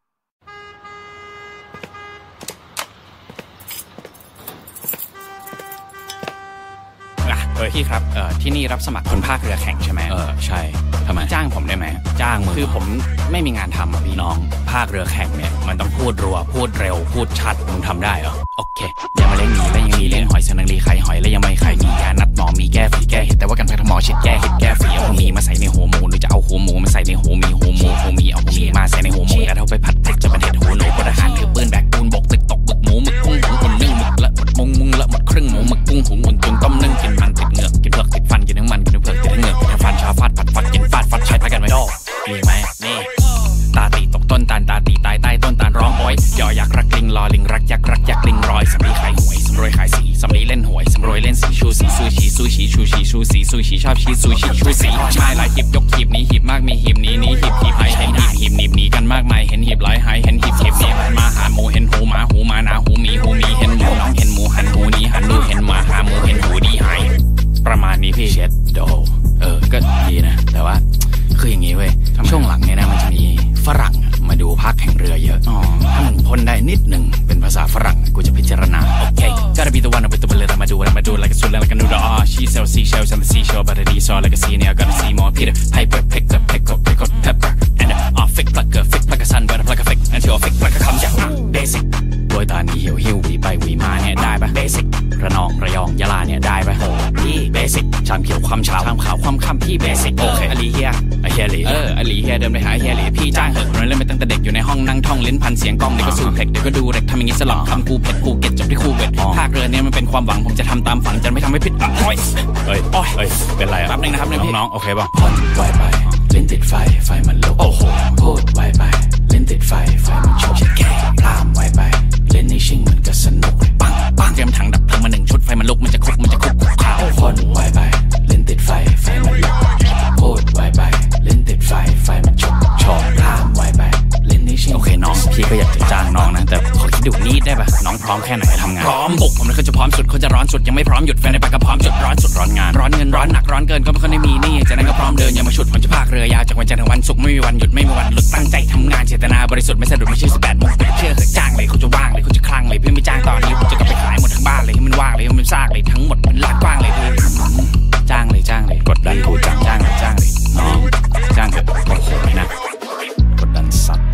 พี่ครับที่นี่รับสมัครคนภาคเรือแข่งใช่ไหมใช่ทำไมจ้างผมได้ไหมจ้างมึงคือผมไม่มีงานทำพี่น้องภาคเรือแข่งเนี่ยมันต้องพูดรัวพูดเร็วพูดชัดมึงทำได้เหรอโอเคอย่ามาเล่นหนีแล้วยังมีเล่นหอยสนังรีไข่หอยแล้วยังไม่ไข่มียานัดหมอมีแก้ฝีแก้เห็ดแต่ว่ากันแพทย์หมอฉีดแก้เห็ดแก้ฝีเอาหัวมีมาใส่ในหัวหมูหรือจะเอาหัวหมูมาใส่ในหัวมีเอาหัวมีมาใส่ในหัวหมูแล้วเอาไปผัดพริกจะเป็นเห็ดหัวหนูพลทหารถือปืนแบกปูนบกตึกตกบึกหมูหมึกกุ้งหุงอุ่นนึ่งหมึกละหมดมุงละหมดครึ่งหมูหมึกกุ้งหุงอุ่นจุนต้มนึ่งกินมันติดเหงือกกินเผือกติดฟันกินน้ำมันกินเผือกติดเหงือกกินฟันชาฟาดฟัดกินฟาดใช้พากันไว้ดอกมีไหมนี่ตาตีตกต้นตาลตาตีตายใต้ต้นตาลร้องโอยยอยักษ์รักลิงรอลิงรักยักษ์ลิงรอยสำลีขายหวยสำรวยขายสีสำลีเล่นหวยสำรวยเล่นสีชูสีซูชีชูชีชอบชีซูชีชูสีชายหลายหีบยกหีบนี้หีบมากมีหีบนี้หีบหายเห็นหีบหนีกันมากมายเห็นหีบหลายหายเห็นหีบนี้มาหาหมูเห็นหูหมาหนาหูมีเห็นหมูน้องเห็นหมูหันหูนี้หันดูเห็นหมาหาหมูเห็นหูดีหายประมาณนี้พี่เช็ดโดก็ดีนะแต่ว่าคืออย่างงี้เว้ยช่วงหลังเนี่ยนะมันจะมีฝรั่งมาดูภาคแข่งเรือเยอะถ้ามึงพ่นได้นิดหนึ่งเป็นภาษาฝรั่งกูจะพิจารณาโอเค gotta be the one with the bulletมาดู like a soul like a noodle she sells seashells on the seashore but it is all like a sea now gotta see more Peter Piper pick up pepper and fake like a sun but like a fake until fake like a comes out basic โดยตานีเหี่ยวหิ้วหวีไปหวีมาเนี่ยได้ปะ basic ระนองระยองยะลาเนี่ยได้ปะพี่ basic ชามเขียวความเช้าชามขาวความค่ำพี่ basic โอเคอลีเฮียหลีอลีเฮียเดินไปหาเฮียหลีพี่จ้างเหอะเล่นไปตั้งแต่เด็กอยู่ในห้องนั่งท่องลิ้นพันเสียงกล้องเดี๋ยวก็สู้เพล็กเดี๋ยวก็ดูเร็กทำอย่างงี้สลับคำกูเผ็ดกูเก็ตจบที่คู่เบ็ดภาคเรือเนี่ยมันเป็นความหวังผมจะทำตามฝันจะไม่ทำให้ผิดหวังเฮ้ยเป็นไรแป๊บนึงนะครับน้องโอเคป่ะพอนไวไปลิ้นติดไฟมันลุกโอ้โหพูดไวไปลิ้นติดไฟมันโชกแก่พลามไวไปเล่นในชิงมันก็สนุกปังเตรียมถังดับเพลิงมา1ชุดไฟมันลุกมันจะคุกข่าวพอนไวไปลิ้นติดไฟมันลุกพูดไวไปลิ้นติดไฟมันโชกพลามไวไปเล่นในชิงโอเคน้องพี่ก็อยากจะจ้างน้องนะแต่ขอคิดดูนิดได้ป่ะน้องพร้อมแค่ไหนทำงานพร้อมบุกผมเลยเขาจะพร้อมสุดเขาจะร้อนสุดยังไม่พร้อมหยุดแฟนในปากก็พร้อมจุดร้อนสุดร้อนงานร้อนเงินร้อนหนักร้อนเกินก็ไม่ค่อยได้มีนี่จากนั้นก็พร้อมเดินอย่ามาฉุดผมจะพากเรือยาวจากวันจันทร์ถึงวันศุกร์ไม่มีวันหยุดไม่มีวันหลุดตั้งใจทำงานเจตนาบริสุทธิ์ไม่สะดุดไม่ใช่18 โมงเชื่อเหอะจ้างเลยเขาจะว่างเลยเขาจะคลั่งเลยเพื่อนไม่จ้างตอนนี้ผมจะกลับไปขายหมดทั้งบ้านเลยให้มันว่างเลยให้มันซากเลยทั้งหมดมันลาดกว้างเลยจ้างเลยกดดันกูจ้างเลยน้องจ้างเถอะโอ้โหนะกดดันสัตว์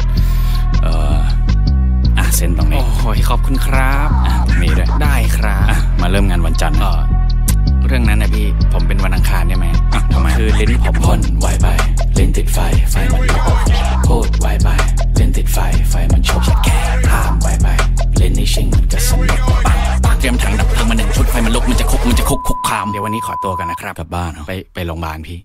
เซ็นตรงนี้โอ้ยขอบคุณครับนี่ด้วยได้ครับมาเริ่มงานวันจันทร์เรื่องนั้นนะพี่ผมเป็นวันอังคารได้ไหมทำไมคือลิ้นผมพ่นไวไปลิ้นติดไฟมันลุกพูดไวไปลิ้นติดไฟมันโชกแก่พลามไวไปเล่นในชิงมันก็สนุกปังเตรียมถังดับเพลิงมา1ชุดไฟมันลุกมันจะคุกคามเดี๋ยววันนี้ขอตัวกันนะครับกลับบ้านไปโรงพยาบาลพี่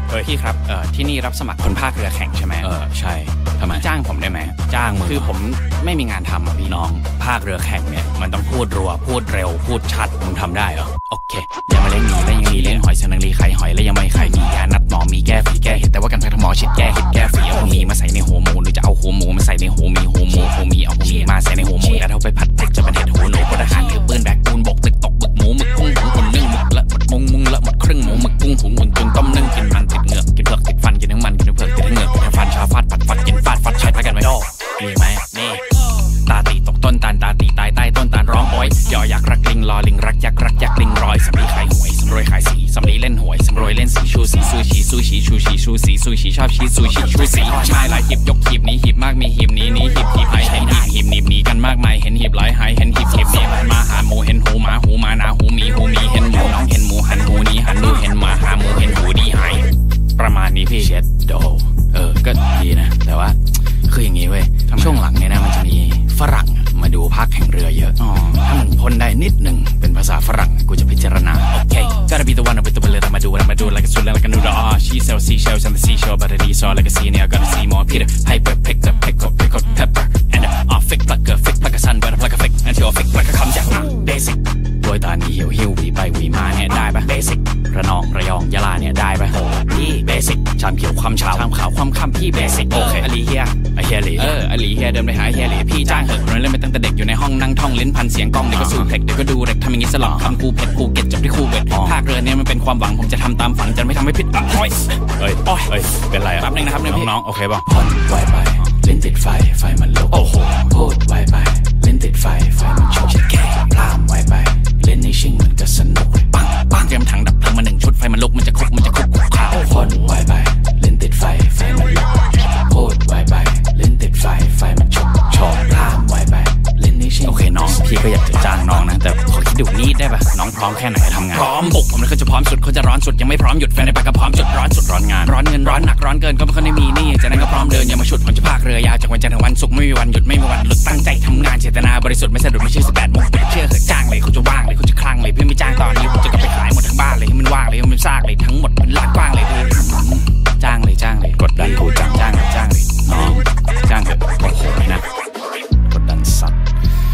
พี่ครับที่นี่รับสมัครคนภาคเรือแข่งใช่ไหมใช่ทำไมจ้างผมได้ไหมจ้างมึงคือผมไม่มีงานทำพี่น้องภาคเรือแข่งเนี่ยมันต้องพูดรัวพูดเร็วพูดชัดมึงทำได้เหรอโอเคอย่ามาเล่นหนีและยังมีเล่นหอยเสนังรีไข่หอยและยังไม่ไข่มียานัดหมอมีแก้ฝีแก้เห็ดแต่ว่ากันแพทย์หมอฉีดแก้เห็ดแก้ฝีเอาหัวมีมาใส่ในหัวหมูหรือจะเอาหัวหมูมาใส่ในหัวมีหัวมีเอาหัวมีมาใส่ในหัวหมูแล้วเอาไปผัดพริกจะเป็นเห็ดหัวหนูพลทหารถือปืนแบกปูนบกตึกตกบึกหมูหมึกกุ้งหุงอุ่นนึ่งหมึกละหมดมุงละหมดครึ่งหมูหมึกกุ้งหุงอุ่นตุนต้มนึ่งกินมันติดเหงือกกินเผือกติดฟันกินทั้งมันกินทั้งเผือกติดทั้งเหงือกกินทั้งฟันชาฟาดฟัดกินฟาดฟัดใช้พักกันไม่ดอกมีไหมนี่ตาตีตกต้นตาลตาตีตายใต้ต้นตาลร้องโอยยอยักษ์รักลิงรอลิงรักยักษ์รักยักษ์ลิงรอยสำลีขายหวยสำรวยขายสีสำลีเล่นหวยสำรวยเล่นสีชูสีซูชีชูสีชอบชีซูชีชูสีชายหลายหีบยกหีบนี้หีบมากมีหีบนี้หีบหายเห็นหีบหนีบหนีกันมากมายเห็นหีบหลายหายเห็นหีบนี้มันมาหาหมูเห็นหูหมานาหูมีเห็นหมูน้องเห็นหมูหันหูนี้หันดูเห็นหมาหาหมูเห็นหูดีหายประมาณนี้พี่เช็ดโดก็ดีนะแต่ว่าคืออย่างงี้เว้ยช่วงหลังเนี่ยนะมันจะมีฝรั่งมาดูภาคแข่งเรือเยอะถ้ามึงพ่นได้นิดหนึ่งเป็นภาษาฝรั่งกูจะพิจารณาโอเค gotta be the one with the bulletมาดูlike a soul like a noodle she sells seashells and the seashore but it is all like a sea now gotta see more Peter Piper pick up pepper and fake like a sun but like a fake until fake like a คำจากbasic โดยตอนนี้หิววีไปวีมาเนี่ยได้ปะ basic ระนองระยองยะลาเนี่ยได้ปะพี่ basic ชามเขียวความเช้าชามขาวความค่ำพี่ basic โอเคอลีเฮียเฮียหลีอลีเฮียเดินไปหาเฮียหลีพี่จ้างเหอะเล่นมาตั้งแต่เด็กอยู่ในห้องนั่งท่องลิ้นพันเสียงกล้องเดี๋ยวก็สูบเพลกเดี๋ยวก็ดูเด็กทำอย่างนี้สลับคำกูเผ็ดภูเก็ตจบที่คูเวตภาคเรือเนี่ยมันเป็นความหวังผมจะทำตามฝันจะไม่ทำให้ผิดหวังเฮ้ยเป็นไรแป๊บนึงนะครับน้องโอเคป่ะพ่นไวไปลิ้นติดไฟมันลุกโอ้โหพูดไวไปลิ้นติดไฟมันชกแค่พลามไวไปเล่นในชิงมันก็สนุกปังเตรียมถังดับเพลิงมา1ชุดไฟมันลุกมันจะคุกข่าวพ่นไวไปลิ้นติดไฟมันลุกพูดไวไปลิ้นติดไฟมันชกพลามไวไปเล่นในชิงโอเคน้องพี่ก็อยากจะจ้างน้องนะแต่ขอคิดดูนิดได้ป่ะน้องพร้อมแค่ไหนทำงานพร้อมบุกผมเลยเขาจะพร้อมสุดเขาจะร้อนสุดยังไม่พร้อมหยุดแฟนในปากก็พร้อมจุดร้อนสุดร้อนงานร้อนเงินร้อนหนักร้อนเกินก็ไม่ค่อยได้มีนี่จากนั้นก็พร้อมเดินอย่ามาฉุดผมจะพากเรือยาวจากวันจันทร์ถึงวันศุกร์ไม่มีวันหยุดไม่มีวันหลุดตั้งใจทำงานเจตนาบริสุทธิ์ไม่สะดุดไม่ใช่18 โมงเชื่อเหอะจ้างเลยเขาจะว่างเลยเขาจะคลั่งเลยเพื่อไม่จ้างตอนนี้ผมจะกลับไปขายหมดทั้งบ้านเลยให้มันว่างเลยให้มันซากเลยทั้งหมดมันลากกว้างเลยจ้างเลยกดดันกูจ้างเลยน้องจ้างเถอะโอ้โหนะกดดันสัตว์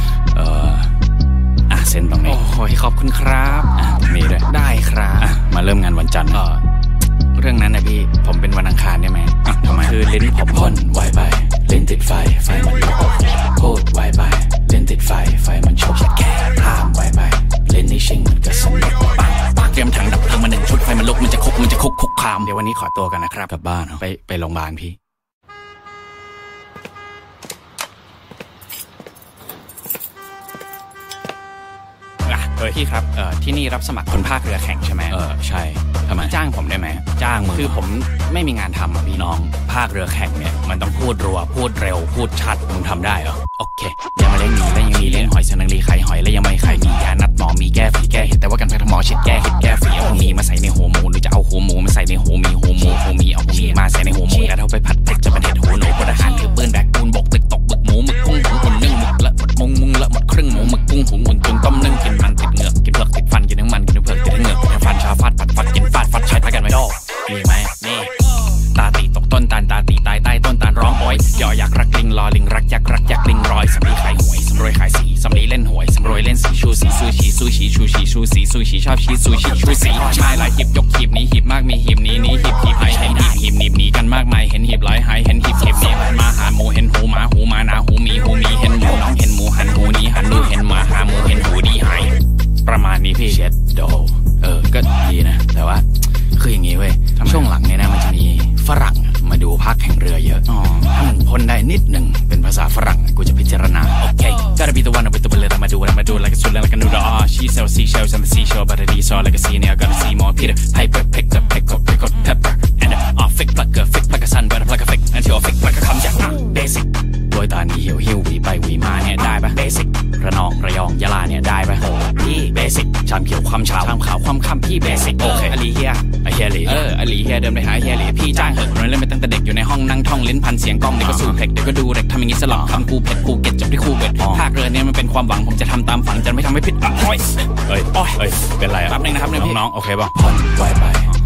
เซ็นตรงนี้โอ้ยขอบคุณครับมีด้วยได้ครับมาเริ่มงานวันจันทร์เรื่องนั้นนะพี่ผมเป็นวันอังคารได้ไหมทำไมคือลิ้นผมพ่นไวไปลิ้นติดไฟมันลุกพูดไวไปลิ้นติดไฟมันชกแค่พลามไวไปเล่นในชิงมันก็สนุกปังเตรียมถังดับเพลิงมา1ชุดไฟมันลุกมันจะคุกคามเดี๋ยววันนี้ขอตัวกันนะครับกลับบ้านไปโรงพยาบาลพี่พี่ครับที่นี่รับสมัครคนภาคเรือแข่งใช่ไหมใช่ทำไมจ้างผมได้ไหมจ้างมึงคือผมไม่มีงานทำพี่น้องภาคเรือแข่งเนี่ยมันต้องพูดรัวพูดเร็วพูดชัดมึงทำได้เหรอโอเคอย่ามาเล่นหนีและยังมีเล่นหอยเสนังรีไข่หอยและยังไม่ไข่มียานัดหมอมีแก้ฝีแก้เห็ดแต่ว่ากันแพทย์หมอฉีดแก้เห็ดแก้ฝีเอาหัวมีมาใส่ในหัวหมูหรือจะเอาหัวหมูมาใส่ในหัวมีเอาหัวมีมาใส่ในหัวหมูแล้วเอาไปผัดพริกจะเป็นเห็ดหัวหนูพลทหารถือปืนแบกปูนบกตึกตกบึกหมูหมึกกุ้งหุงอุ่นนึ่งหมึกละหมดมุงละหมดครึ่งหมูหมึกกุ้งหุงอุ่นตุนต้มนึ่งกินมันติดเหงือกกินเผือกติดฟันกินทั้งมันกินทั้งเผือกติดทั้งเหงือกกินทั้งฟันชาฟาดฟัดกินฟาดใช้พักกันไม่ดอกมีไหมนี่ตาตีตกต้นตาลตาตีตายใต้ต้นตาลร้องโอยยอยักษ์รักลิงรอลิงรักยักษ์ลิงรอยสำลีขายหวยสำรวยขายสีสำลีเล่นหวยสำรวยเล่นสีชูสีซูชีชูสีชอบชีซูชีชูสีชายหลายหีบยกหีบนี้หีบมากมีหีบนี้หีบหายเห็นหีบหนีบหนีกันมากมายเห็นหีบหลายหายเห็นหีบนี้มันมาหาหมูเห็นหูหมานาหูมีเห็นหมูน้องเห็นหมูหันหูนี้หันดูเห็นหมาหาหมูเห็นหูดีหายประมาณนี้พี่เช็ดโดก็ดีนะแต่ว่าคืออย่างงี้เว้ยช่วงหลังเนี่ยนะมันจะมีฝรั่งมาดูภาคแข่งเรือเยอะถ้ามึงพ่นได้นิดหนึ่งเป็นภาษาฝรั่งกูจะพิจารณาโอเค gotta be the one with the bulletมาดู like a soul like a noodle she sells seashells and the seashore but it is all like a sea now gotta see more Peter Piper pick up pepper and fake like a sun but like a fake until fake like a คำจากbasic โดยตอนนี้หิววีไปวีมาเนี่ยได้ปะ basic ระนองระยองยะลาเนี่ยได้ปะพี่ basic ชามเขียวความเช้าชามขาวความค่ำพี่ basic โอเคอลีเฮียหลีอลีเฮียเดินไปหาเฮียหลีพี่จ้างเหอะเล่นมาตั้งแต่เด็กอยู่ในห้องนั่งท่องลิ้นพันเสียงกล้องเดี๋ยวก็สูบเพลกเดี๋ยวก็ดูเด็กทำอย่างนี้สลับคำกูเผ็ดภูเก็ตจบที่คูเวตภาคเรือเนี่ยมันเป็นความหวังผมจะทำตามฝันจะไม่ทำให้ผิดหวังเป็นไรแป๊บนึงนะครับน้องโอเคป่ะล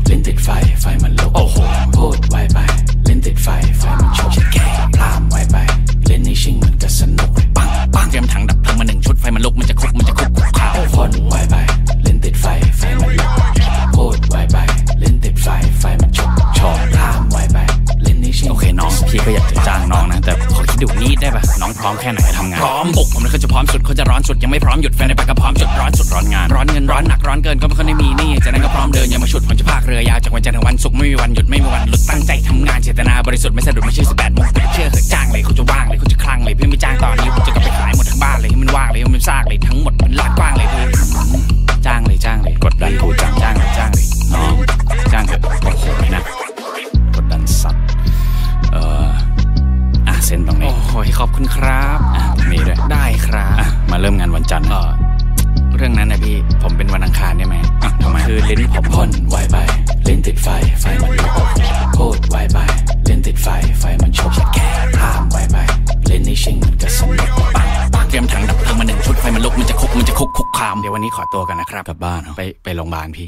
ลิ้นติดไฟมันลุกโอ้โหพูดไวไปลิ้นติดไฟมันชกแค่พลามไวไปเล่นในชิงมันก็สนุกปังเตรียมถังดับเพลิงมา1 ชุดไฟมันลุกมันจะคุกข่าวคนไวไปลิ้นติดไฟมันลุกพูดไวไปลิ้นติดไฟมันชกพลามไวไปเล่นในชิงโอเคน้องพี่ก็อยากจะจ้างน้องนะแต่ขอคิดดูนิดได้ป่ะน้องพร้อมแค่ไหนทำงานพร้อมบุกผมเลยเขาจะพร้อมสุดเขาจะร้อนสุดยังไม่พร้อมหยุดแฟนในปากก็พร้อมจุดร้อนสุดร้อนงานร้อนเงินร้อนหนักร้อนเกินก็ไม่ค่อยได้มีนี่จากนั้นก็พร้อมเดินอย่ามาฉุดผมจะพากเรือยาวจากวันจันทร์ถึงวันศุกร์ไม่มีวันหยุดไม่มีวันหลุดตั้งใจทำงานเจตนาบริสุทธิ์ไม่สะดุดไม่ใช่18 โมงเชื่อเหอะจ้างเลยเขาจะว่างเลยเขาจะคลั่งเลยพี่ไม่จ้างตอนนี้ผมจะก็ไปขายหมดทั้งบ้านเลยมันว่างเลยมันซากเลยทั้งหมดมันลาดกว้างเลยพี่จ้างเลยกดดันกูจ้างเลยน้องจ้างเถอะโอ้โหนะกดดันสัตว์เซ็นตรงนี้โอ้ยขอบคุณครับมีด้วยได้ครับมาเริ่มงานวันจันทร์เรื่องนั้นนะพี่ผมเป็นวันอังคารได้ไหมทำไมคือลิ้นผมพ่นไวไปลิ้นติดไฟมันลุกพูดไวไปลิ้นติดไฟมันชกแค่พลามไวไปเล่นในชิงมันก็สนุกปังเตรียมถังดับเพลิงมา1 ชุดไฟมันลุกมันจะคุกคามเดี๋ยววันนี้ขอตัวกันนะครับกลับบ้านไปโรงพยาบาลพี่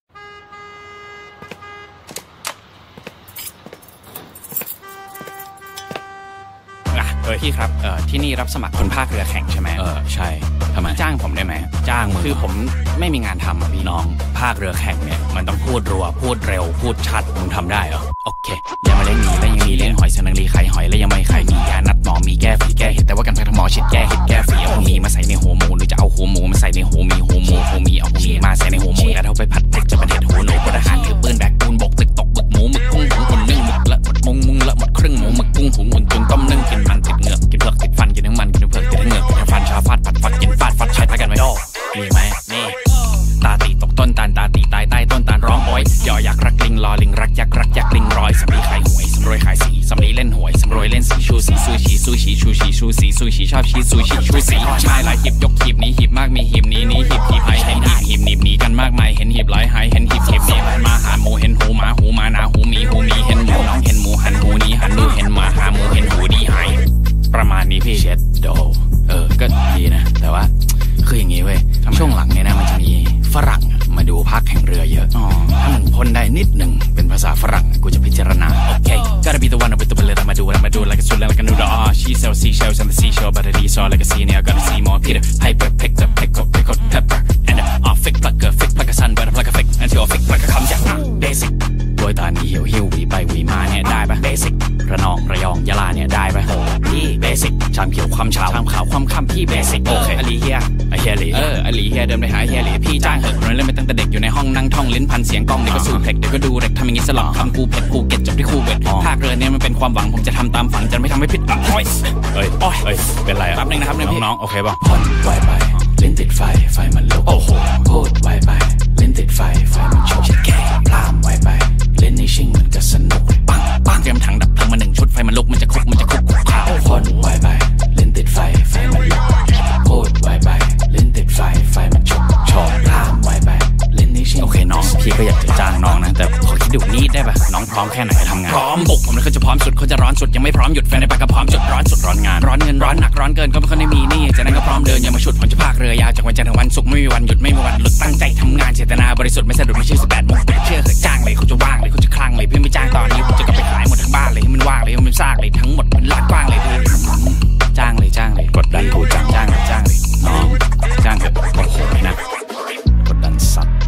พี่ครับที่นี่รับสมัครคนภาคเรือแข่งใช่ไหมใช่ทำไมจ้างผมได้ไหมจ้างมึงคือผมไม่มีงานทำพี่น้องภาคเรือแข่งเนี่ยมันต้องพูดรัวพูดเร็วพูดชัดมึงทำได้เหรอโอเคอย่ามาเล่นหนีและยังมีเล่นหอยเสนังรีไข่หอยและยังไม่ไข่มียานัดหมอมีแก้ฝีแก้เห็ดแต่ว่ากันพักหมอชิดแก้เห็ดแก้ฝีเอาหัวมีมาใส่ในหัวหมูหรือจะเอาหัวหมูมาใส่ในหัวมีเอาหัวมีมาใส่ในหัวหมูแต่เราไปผัดจะเป็นเห็ดหัวหนูพลทหารถือปืนแบกปูนบกตึกตกบึกหมูหมึกกุ้งหุงนึ่งหมึกละหมดมุงละหมดครึ่งหมูหมึกกุ้งหุงอุ่นต้มนึ่งกินมันติดเหงือกกินเผือกติดฟันกินทั้งมันกินทั้งเผือกติดทั้งเหงือกกินทั้งฟันชาฟาดปัดฟัดกินฟาดฟัดใช้พากันไว้โดมีไหมนี่ตาตีตกต้นตาลตาตีตายใต้ต้นตาลร้องโอยย่อยักษ์รักลิงรอลิงรักยักษ์รักยักษ์ลิงรอยสำลีขายหวยสำรวยขายสีสำลีเล่นหวยสำรวยเล่นสีชูสีซูชีชูชีชอบชีซูชีชูสีชายหลายหีบยกหีบนี้หีบมากมีหีบนี้หีบหายเห็นหีบหนีบหนีกันมากมายเห็นหีบหลายหายเห็นหีบนี้มาหาหมูเห็นหูหมาหนาหูมีเห็นหมูน้องเห็นหมูหันหูนี้หันดูเห็นหมาหาหมูเห็นหูดีหายประมาณนี้พี่เช็ดโดก็ดีนะแต่ว่าคืออย่างงี้เว้ยช่วงหลังเนี่ยนะมันจะมีฝรั่งมาดูภาคแข่งเรือเยอะถ้ามึงพ่นได้นิดหนึ่งเป็นภาษาฝรั่งกูจะพิจารณาโอเค gotta be the one with the bulletมาดูlike a sword like a noodle she sells seashells on the seashore but it is all like a sea now gotta see more Peter Piper picked up pickled pepper and fake like a sun but like a fake until fake like a comeจาก basic โดยตานี้หิวหวีไปหวีมาเนี่ยได้ปะ basic ระนองระยองยะลาเนี่ยได้ปะพี่ basic ชามเขียวความเช้าชามขาวความค่ำพี่ basic โอเคอลีเฮียหลีอลีเฮียเดิมเลยหาเฮียหลีพี่จ้างเหอะผมเล่นมาตั้งแต่เด็กอยู่ในห้องนั่งท่องลิ้นพันเสียงกล้องเดี๋ยวก็สู้เพล็กเดี๋ยวก็ดูเร็กทำอย่างงี้สลับคำกูเผ็ดภูเก็ตจบที่คูเวทภาคเรือเนี่ยมันเป็นความหวังผมจะทำตามฝันจะไม่ทำให้ผิดหวังเอ้ยเป็นไรแป๊บนึงนะครับน้องโอเคป่ะพ่นไวไปลิ้นติดไฟมันลุกโอ้โหพูดไวไปลิ้นติดไฟมันชกแค่พลามไวไปเล่นในชิงมันก็สนุกปังเตรียมถังดับเพลิงมา1 ชุดไฟมันลุกมันจะคุกข่าวพ่นไวไปลิ้นติดไฟมันลุกพูดไวไปลิ้นติดไฟมันชกพลามไวไปเล่นในชิงโอเคน้องพี่ก็อยากจะจ้างน้องนะแต่ขอคิดดูนิดได้ป่ะน้องพร้อมแค่ไหนทำงานพร้อมบุกผมเลยเขาจะพร้อมสุดเขาจะร้อนสุดยังไม่พร้อมหยุดแฟนในปากก็พร้อมจุดร้อนสุดร้อนงานร้อนเงินร้อนหนักร้อนเกินก็ไม่ค่อยได้มีนี่จากนั้นก็พร้อมเดินอย่ามาฉุดผมจะพากเรือยาวจากวันจันทร์ถึงวันศุกร์ไม่มีวันหยุดไม่มีวันหลุดตั้งใจทำงานเจตนาบริสุทธิ์ไม่สะดุดไม่ใช่18 โมงเชื่อเหอะจ้างเลยเขาจะว่างเลยเขาจะคลั่งเลยพี่ไม่จ้างตอนนี้ผมจะก็ไปขายหมดทั้งบ้านเลยมันว่างเลยมันซากเลยทั้งหมดมันลาดกว้างเลยพี่จ้างเลยกดดันกูจ้างเลยน้องจ้างเถอะโอ้โหนะกดดันสัตว์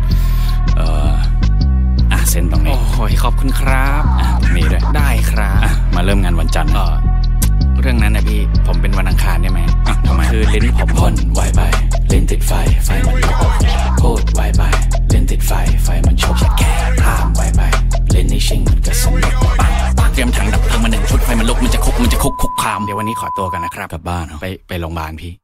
เซ็นตรงนี้โอ้ยขอบคุณครับมีด้วยได้ครับมาเริ่มงานวันจันทร์เรื่องนั้นนะพี่ผมเป็นวันอังคารได้ไหมทำไมคือลิ้นผมพ่นไวไปลิ้นติดไฟมันลุกพูดไวไปลิ้นติดไฟมันชกแค่พลามไวไปเล่นในชิงมันก็สนุกปังเตรียมถังดับเพลิงมา1 ชุดไฟมันลุกมันจะคุกคามเดี๋ยววันนี้ขอตัวกันนะครับกลับบ้านไปโรงพยาบาลพี่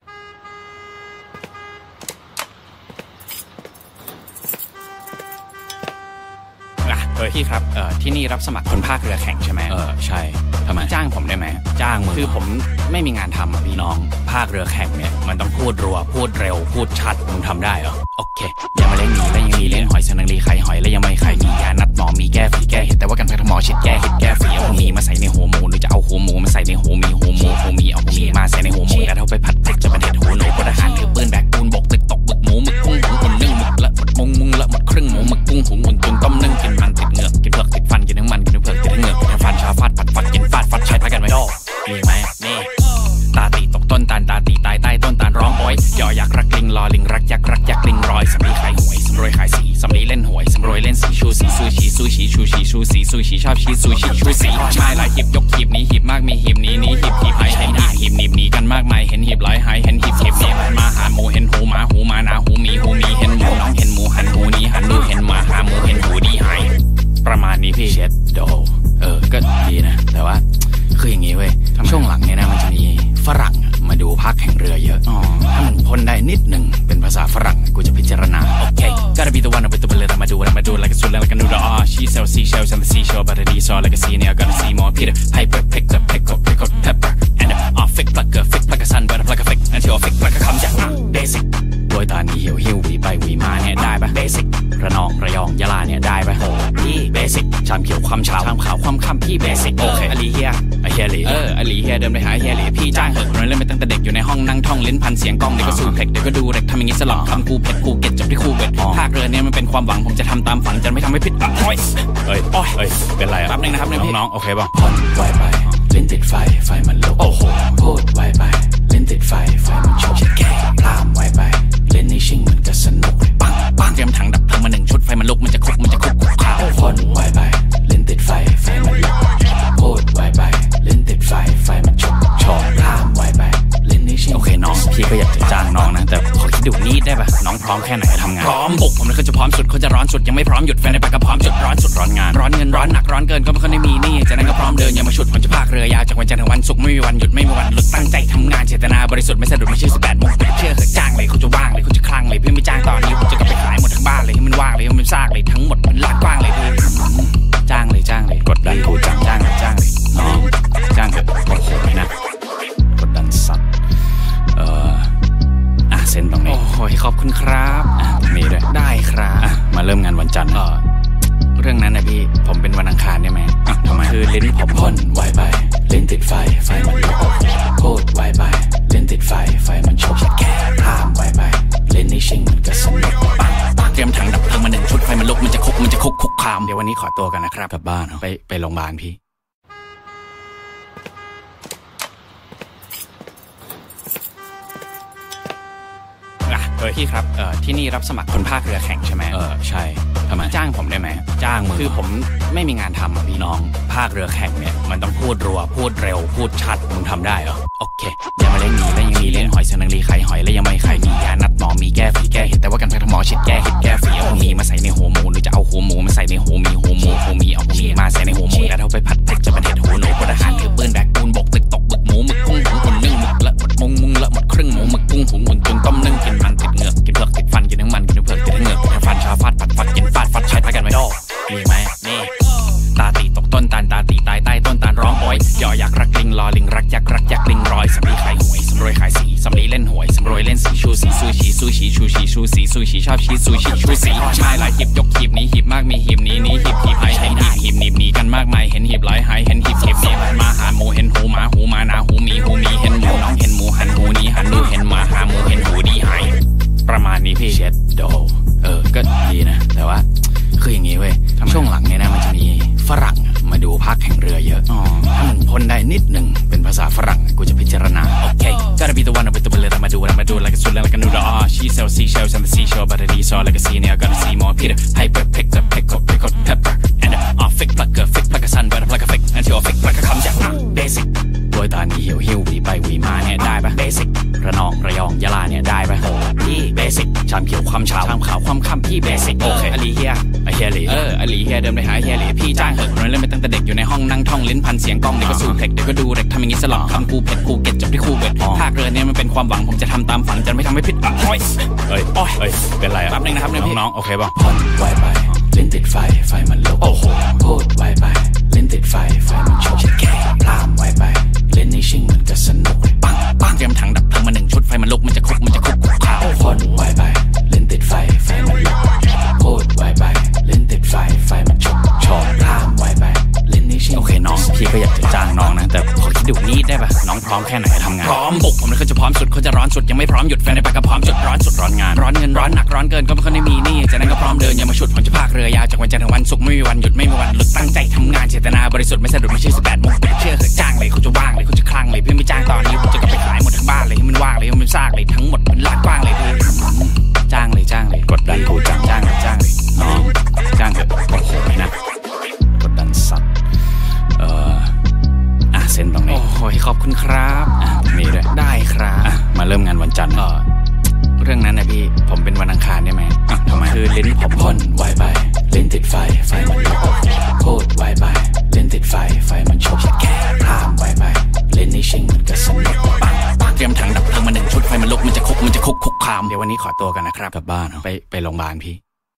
พี่ครับที่นี่รับสมัครคนภาคเรือแข่งใช่ไหมใช่ทำไมจ้างผมได้ไหมจ้างมึงคือผมไม่มีงานทำพี่น้องภาคเรือแข่งเนี่ยมันต้องพูดรัวพูดเร็วพูดชัดมึงทำได้เหรอโอเคอย่ามาเล่นหนีและยังมีเล่นหอยเสนังรีไข่หอยและยังไม่ไข่มียานัดหมอมีแก้ฝีแก้เห็ดแต่ว่ากันพักหมอชิดแก้เห็ดแก้ฝีเอาหัวมีมาใส่ในหัวหมูหรือจะเอาหัวหมูมาใส่ในหัวมีเอาหัวมีมาใส่ในหัวหมูแต่เราไปผัดจะเป็นเห็ดหัวหนูพลทหารถือปืนแบกปูนบกตึกตกบึกหมูหมึกกุ้งหุงนึ่งหมึกละหมดมุงละหมดครึ่งหมูหมึกกุ้งหุงต้มนึ่งกินยอยักษ์รักลิงรอลิงรักยักษ์รักยักษ์ลิงรอยสำลีขายหวยสำรวยขายสีสำลีเล่นหวยสำรวยเล่นสีชูสีซูชีซูชีชูชีชูสีซูชีชอบชีซูชีชูสีชายหลายหีบยกหีบนี้หีบมากมีหีบนี้หีบหายเห็นหีบหนีบหนีกันมากมายเห็นหีบหลายหายเห็นหีบเนี่ยมาหาหมูเห็นหูหมานาหูมีเห็นหมูน้องเห็นหมูหันหูนี้หันดูเห็นหมาหาหมูเห็นหูดีหายประมาณนี้พี่เช็ดโดก็ดีนะแต่ว่าคืออย่างงี้เว้ยช่วงหลังเนี่ยนะมันจะมีฝรั่งมาดูภาคแข่งเรือเยอะถ้ามึงพ่นได้นิดหนึ่งเป็นภาษาฝรั่งกูจะพิจารณาโอเค gotta be the one with the bulletมาดูlike a soul like a noodle she sells seashells on the seashore but I saw like a sea now gotta see more Peter Piper picked up pickled pepper and fake like a sun but like a fake until fake like a คำจาก basic โดยตอนนี้หิววีไปวีมาเนี่ยได้ปะ basic ระนองระยองยะลาเนี่ยได้ปะโหพี่ basic ชามเขียวความเช้าชามขาวความค่ำพี่ basic โอเคอลีเฮียเฮียหลีอลีเฮียเดินไปหาเฮียหลีพี่จ้างเหอะเล่นไปตั้งแต่เด็กอยู่ในห้องนั่งท่องลิ้นพันเสียงกล้องเดี๋ยวก็สู้เพล็กเดี๋ยวก็ดูเร็กทำอย่างงี้สลับคำกูเผ็ดกูเก็ตจบที่คูเบ็ดภาคเรือเนี่ยมันเป็นความหวังผมจะทำตามฝันจะไม่ทำให้ผิดหวังเฮ้ยเป็นไรแป๊บนึงนะครับน้องโอเคป่ะพ่นไวไปลิ้นติดไฟมันลุกโอ้โหพูดไวไปลิ้นติดไฟมันชกพลามไวไปเล่นนี่ชิงมันก็สนุกปังเตรียมถังดับเพลิงมา1ชุดไฟมันลุกมันจะคุกข่าวพ่นไวไปลิ้นติดไฟมันลุกพูดไวไปลิ้นติดไฟมันชกพลามไวไปเล่นนี่ชิงโอเคน้องพี่ก็อยากจะจ้างน้องนะแต่ขอคิดดูนิดได้ป่ะน้องพร้อมแค่ไหนทำงานพร้อมบุกผมเลยเขาจะพร้อมสุดเขาจะร้อนสุดยังไม่พร้อมหยุดแฟนในปากก็พร้อมจุดร้อนสุดร้อนงานร้อนเงินร้อนหนักร้อนเกินก็ไม่ค่อยได้มีนี่จากนั้นก็พร้อมเดินอย่ามาฉุดผมจะพากเรือยาวจากวันจันทร์ถึงวันศุกร์ไม่มีวันหยุดไม่มีวันหลุดตั้งใจทำงานเจตนาบริสุทธิ์ไม่สะดุดไม่ใช่18 โมงเชื่อเหอะจ้างเลยเขาจะว่างเลยเขาจะคลั่งเลยเพื่อนไม่จ้างตอนนี้ผมจะกลับไปขายหมดทั้งบ้านเลยให้มันว่างเลยให้มันซากเลยทั้งหมดมันลากกว้างเลยจ้างเลยกดดันกูจ้างเลยน้องจ้างเถอะโอ้โหนะกดดันสัตว์เซ็นตรงนี้โอ้ยขอบคุณครับมีด้วยได้ครับมาเริ่มงานวันจันทร์เรื่องนั้นนะพี่ผมเป็นวันอังคารได้ไหมทำไมคือลิ้นผมพ่นไวไปลิ้นติดไฟมันลุกพูดไวไปลิ้นติดไฟมันชกพลามไวไปเล่นนี่ชิงมันก็สนุกปังเตรียมถังดับเพลิงมา1ชุดไฟมันลุกมันจะคุกคามเดี๋ยววันนี้ขอตัวกันนะครับกลับบ้านไปโรงพยาบาลพี่พี่ครับที่นี่รับสมัครคนภาคเรือแข่งใช่ไหมใช่ทำไมจ้างผมได้ไหมจ้างมึงคือผมไม่มีงานทำพี่น้องภาคเรือแข่งเนี่ยมันต้องพูดรัวพูดเร็วพูดชัดมึงทำได้เหรอโอเคอย่ามาเล่นหนีแล้วยังมีเล่นหอยสนังรีขายหอยแล้วยังไม่ขายมียานัดหมอมีแก้ฝีแก้เห็ดแต่ว่ากันแพทย์หมอฉีดแก้เห็ดแก้ฝีเอาหัวมีมาใส่ในหัวหมูหรือจะเอาหัวหมูมาใส่ในหัวมีเอาหัวมีมาใส่ในหัวหมูแล้วเอาไปผัดเผ็ดจะเป็นเห็ดหัวหนูพลทหารถือปืนแบกปูนบกตึกตกบึกหมูหมึกกุ้งหุงหุ่นนึ่งหมึกละหมดมุงละหมดครึ่งหมูหมึกกุ้งหุงหุ่นตุนต้มนึ่งกินมันติดเหงือกกินเผือกติดฟันกินทั้งมันกินทั้งเผือกติดทั้งเหงือกกินฟันชาฟาดฟัดกินฟาดใช้พักกันไม่ดอกมีไหมนี่ตาตีตกต้นตาลตาตีตายใต้ต้นตาลร้องโอยยอยักษ์รักลิงรอลิงรักยักษ์ลิงรอยสำลีขายหวยสำรวยขายสีสำลีเล่นหวยสำรวยเล่นสีชูสีซูชีชูชีชูสีซูชีชอบชีซูชีชูสีชายหลายหีบยกหีบนี้หีบมากมีหีบนี้หีบหายเห็นหีบหนีบหนีกันมากมายเห็นหีบหลายหายเห็นหีบเนี่ยมาหาหมูเห็นหูหมานาหูมีเห็นหมูน้องเห็นหมูหันหูนี้หันดูเห็นหมาหาหมูเห็นหูดีหายประมาณนี้พี่เช็ดโดก็ดีนะแต่ว่าคืออย่างงี้เว้ยช่วงหลังเนี่ยนะมันจะมีฝรั่งมาดูภาคแข่งเรือเยอะถ้ามึงพ่นได้นิดหนึ่งเป็นภาษาฝรั่งกูจะพิจารณาโอเค gotta be the one with the bulletมาดูlike a soul like a noodle she sells seashells on the seashore but I saw like a sea now gotta see more Peter Piper picked up pickled pepper and fake like a sun but like a fake until fake like a คำจาก basic โดยตอนนี้หิววีไปวีมาเนี่ยได้ปะ basic ระนองระยองยะลาเนี่ยได้ปะพี่ basic ชามเขียวความเช้าชามขาวความค่ำพี่ basic โอเคอลีเฮียหลีอลีเฮียเดินไปหาเฮียหลีพี่จ้างเหอะเล่นไปตั้งแต่เด็กอยู่ในห้องนั่งท่องลิ้นพันเสียงกล้องเดี๋ยวก็สู้เพล็กเดี๋ยวก็ดูเร็กทำอย่างงี้สลับคำกูเผ็ดกูเก็ตจบที่คูเบ็ดภาคเรือเนี่ยมันเป็นความหวังผมจะทำตามฝันจะไม่ทำให้ผิดหวังเฮ้ยเป็นไรแป๊บนึงนะครับน้องโอเคป่ะพ่นไวไปลิ้นติดไฟมันลุกโอ้โหพูดไวไปลิ้นติดไฟมันชกพลามไวไปเล่นนี่ชิงมันก็สนุกปังเตรียมถังดับเพลิงมา1ชุดไฟมันลุกมันจะคุกข่าวพ่นไวไปลิ้นติดไฟมันลุกพูดไวไปลิ้นติดไฟมันชกพลามไวไปเล่นนี่ชิงโอเคน้องพี่ก็อยากจะจ้างน้องนะแต่ขอคิดดูนิดได้ป่ะน้องพร้อมแค่ไหนทำงานพร้อมบุกผมเลยเขาจะพร้อมสุดเขาจะร้อนสุดยังไม่พร้อมหยุดแฟนในปากก็พร้อมจุดร้อนสุดร้อนงานร้อนเงินร้อนหนักร้อนเกินก็ไม่ค่อยได้มีนี่จากนั้นก็พร้อมเดินอย่ามาฉุดผมจะพากเรือยาวจากวันจันทร์ถึงวันศุกร์ไม่มีวันหยุดไม่มีวันหลุดตั้งใจทำงานเจตนาบริสุทธิ์ไม่สะดุดไม่ใช่18 โมงเชื่อเหอะจ้างเลยเขาจะว่างเลยเขาจะคลั่งเลยเพื่อนไม่จ้างตอนนี้ผมจะกลับไปขายหมดทั้งบ้านเลยให้มันว่างเลยให้มันซากเลยทั้งหมดมันลากกว้างจันทร์เรื่องนั้นนะพี่ผมเป็นวันอังคารได้ไหมทำไมคือลิ้นผมพ่นไวไปลิ้นติดไฟมันลุกพูดไวไปลิ้นติดไฟมันชกแค่ห้ามไวไปลิ้นนี่ชิงมันก็สนุกปังเตรียมถังดับเพลิงมา1 ชุดไฟมันลุกมันจะคุกคามเดี๋ยววันนี้ขอตัวกันนะครับกลับบ้านไปโรงพยาบาลพี่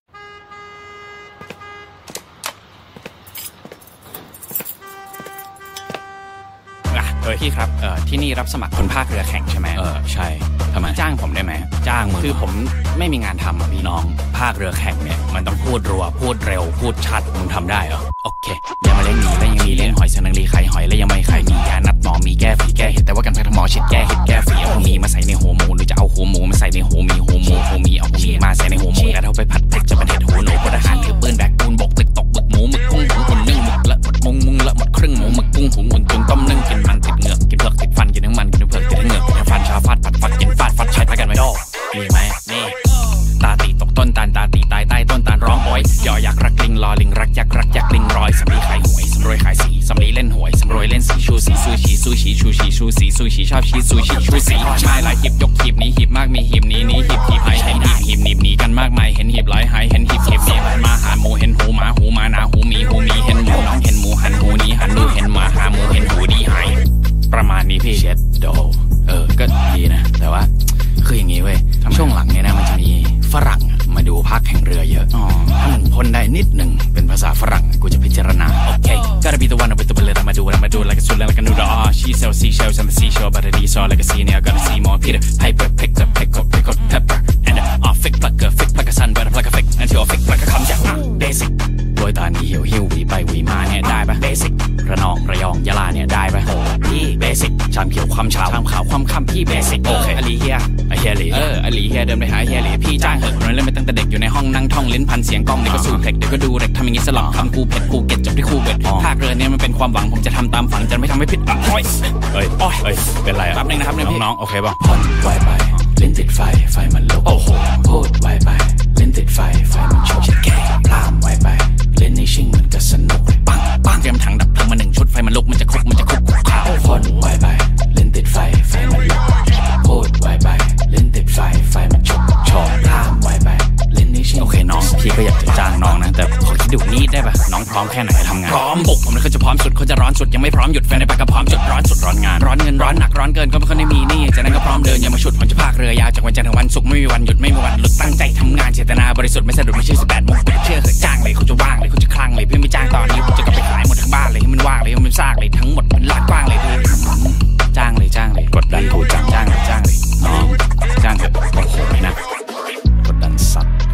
พี่ครับที่นี่รับสมัครคนภาคเรือแข่งใช่ไหมใช่ทำไมจ้างผมได้ไหมจ้างมึงคือผมไม่มีงานทำพี่น้องภาคเรือแข่งเนี่ยมันต้องพูดรัวพูดเร็วพูดชัดมึงทำได้เหรอโอเคอย่ามาเล่นหนีแล้วยังมีเล่นหอยสนังรีไข่หอยแล้วยังไม่ไข่มียานัดหมอมีแก้ฝีแก้เห็ดแต่ว่ากันแพทย์หมอฉีดแก้เห็ดแก้ฝีเอาหัวมีมาใส่ในหัวหมูหรือจะเอาหัวหมูมาใส่ในหัวมีเอาหัวมีมาใส่ในหัวหมูแล้วเอาไปผัดพริกจะเป็นเห็ดหัวหนูพลทหารถือปืนแบกปูนบกตึกตกบึกหมูหมึกกุ้งหุงอุ่นนึ่งหมึกละหมดมุงละหมดครึ่งหมูหมึกกุ้งหุงอุ่นตุนต้มนึ่งกินมันติดเหงือกกินเผือกติดฟันกินทั้งมันกินทั้งเผือกติดทั้งเหงือกกินทั้งฟันชาฟาดปัดฟัดกินฟาดฟัดใช้ไปกันไว้ดอกมีไหมนี่ตาตีตกต้นตาลตาตีตายใต้ต้นตาลร้องโอยยอยักษ์รักลิงรอลิงรักยักษ์ลิงรอยสำลีขายหวยสำรวยขายสีสำลีเล่นหวยสำรวยเล่นสีชูสีซูชีชูสีชอบชีซูชีชูสีชายหลายหีบยกหีบนี้หีบมากมีหีบนี้หีบหายเห็นหีบหนีกันมากมายเห็นหีบหลายหายเห็นหีบนี้มาหาหมูเห็นหูหมานาหูมีเห็นหมูน้องเห็นหมูหันหูนี้หันดูเห็นหมาหาหมูเห็นหูดีหายประมาณนี้พี่เช็ดโดก็ดีนะแต่ว่าคืออย่างงี้เว้ยช่วงหลังเนี่ยนะมันจะมีฝรั่งมาดูภาคแข่งเรือเยอะถ้ามึงพ่นได้นิดหนึ่งเป็นภาษาฝรั่งกูจะพิจารณาโอเค gotta be the one with the bulletมาดูlike a like a noodle she sells seashells on the seashore but it is all like a sea now gotta see more Peter Piper picked up pepper and fake like a sun but like a fake until fake like a คำจากbasic โดยตอนนี้หิววีไปวีมาเนี่ยได้ปะ basic ระนองระยองยะลาเนี่ยได้ปะพี่ basic ชามเขียวความเช้าชามขาวความค่ำพี่ basic โอเคอลีเฮียหลีอลีเฮียเดินไปหาเฮียหลีพี่จ้างเหอะเล่นมาตั้งแต่เด็กอยู่ในห้องนั่งท่องลิ้นพันเสียงกล้องเดี๋ยวก็สูบเพล็กเดี๋ยวก็ดูเร็กทำอย่างงี้สลับคำกูเผ็ดกูเก็ตจบที่คู่เบ็ดภาคเรือเนี่ยมันเป็นความหวังผมจะทำตามฝันจะไม่ทำให้ผิดหวังเอ้ยเป็นไรครับนะครับน้องโอเคป่ะพ่นไวไปลิ้นติดไฟมันลุกโอ้โหพูดไวไปลิ้นติดไฟมันชกแค่พลามไวไปลิ้นนี่ชิงมันก็สนุกปังเตรียมถังดับเพลิงมา1 ชุดไฟมันลุกมันจะคุกข่าวพ่นไวไปลิ้นติดไฟมันลุกพูดไวไปลิ้นติดไฟมันชกพลามไวไปลิ้นนี่ชิงโอเคน้องพี่ก็อยากจะจ้างน้องนะแต่ขอคิดดูนิดได้ป่ะน้องพร้อมแค่ไหนทำงานพร้อมบุกผมเลยเขาจะพร้อมสุดเขาจะร้อนสุดยังไม่พร้อมหยุดแฟนในปากก็พร้อมจุดร้อนสุดร้อนงานร้อนเงินร้อนหนักร้อนเกินก็ไม่ค่อยได้มีนี่จากนั้นก็พร้อมเดินอย่ามาฉุดผมจะพากเรือยาวจากวันจันทร์ถึงวันศุกร์ไม่มีวันหยุดไม่มีวันหลุดตั้งใจทำงานเจตนาบริสุทธิ์ไม่สะดุดไม่ชื่อ18 โมงเชื่อเหอะจ้างเลยเขาจะว่างเลยเขาจะคลั่งเลยพี่ไม่จ้างตอนนี้ผมจะกลับไปขายหมดทั้งบ้านเลยให้มันว่างเลยให้มันซากเลยทั้งหมดมันลาดกว้างเลยพี่จ้างเลยกดดันกูจ้างเลยน้องจ้างเถอะโอ้โหนะกดดันสัตว์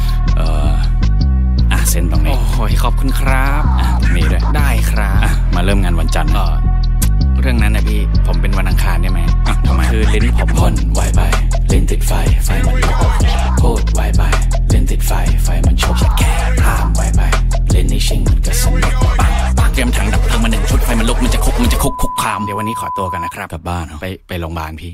เซ็นตรงนี้โอ้ยขอบคุณครับมีด้วยได้ครับมาเริ่มงานวันจันทร์เรื่องนั้นนะพี่ผมเป็นวันอังคารได้ไหมทำไมคือลิ้นผมพ่นไวไปลิ้นติดไฟมันลุกพูดไวไปลิ้นติดไฟมันชกแค่พลามไวไปลิ้นนี่ชิงมันก็สนุกปังเตรียมถังดับเพลิงมา1 ชุดไฟมันลุกมันจะคุกคามเดี๋ยววันนี้ขอตัวกันนะครับกลับบ้านไปโรงพยาบาลพี่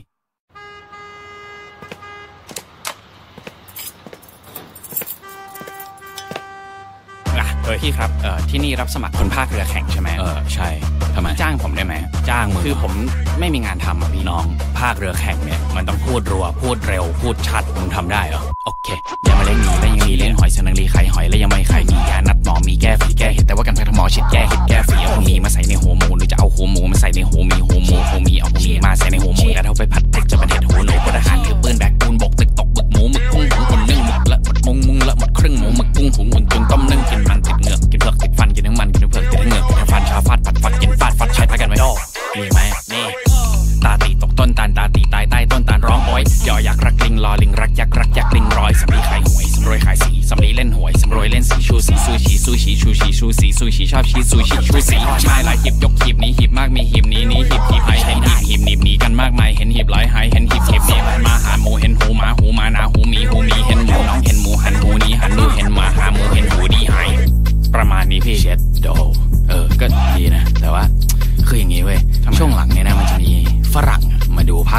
พี่ครับที่นี่รับสมัครคนภาคเรือแข่งใช่ไหมใช่ทำไมจ้างผมได้ไหมจ้างมึงคือผมไม่มีงานทำพี่น้องภาคเรือแข่งเนี่ยมันต้องพูดรัวพูดเร็วพูดชัดมึงทำได้เหรอโอเคอย่ามาเล่นหนีแล้วยังมีเล่นหอยสนังรีไข่หอยแล้วยังไม่ไข่มียานัดหมอมีแก้ฝีแก้เห็ดแต่ว่ากันแพทย์หมอฉีดแก้เห็ดแก้ฝีเอาหัวมีมาใส่ในหัวหมูหรือจะเอาหัวหมูมาใส่ในหัวมีเอาหัวมีมาใส่ในหัวหมูแล้วเอาไปผัดพริกจะเป็นเห็ดหัวหนูพลทหารถือปืนแบกปูนบกตึกตกบึกหมูหมึกกุ้งหุงอุ่นนึ่งหมึกละหมดมุงละหมดครึ่งหมูหมึกกุ้งหุงอุ่นตุนต้มนึ่งกินมันติดเหงือกกินเผือกติดฟันกินทั้งมันกินทั้งเผือกติดทั้งเหงือกกินทั้งฟันชาฟาดปัดฟัดกินฟาดฟัดใช้ไปกันไว้ดอกมีไหมนี่ตาตีตกต้นตาลตาตีตายใต้ต้นตาลร้องโอยยอยักษ์รักลิงรอลิงรักยักษ์ลิงรอยสำลีขายหวยสำรวยขายสีสำลีเล่นหวยสำรวยเล่นสีชูสีซูชีชูชีชอบชีซูชีชูสีชายหลายหีบยกหีบนี้หีบมากมีหีบนี้หีบหายเห็นหีบหนีกันมากมายเห็นหีบหลายหายเห็นหีบนี้มาหาหมูเห็นหูหมานาหูมีเห็นหมูน้องเห็นหมูหันหูนี้หันดูเห็นหมาหาหมูเห็นหูดีหายประมาณนี้พี่เช็ดโดก็ดีนะแต่ว่าคืออย่างงี้เว้ยช่วงหลังเนี่ยนะมันจะมีฝรั่งมาดูภาคแข่งเรือ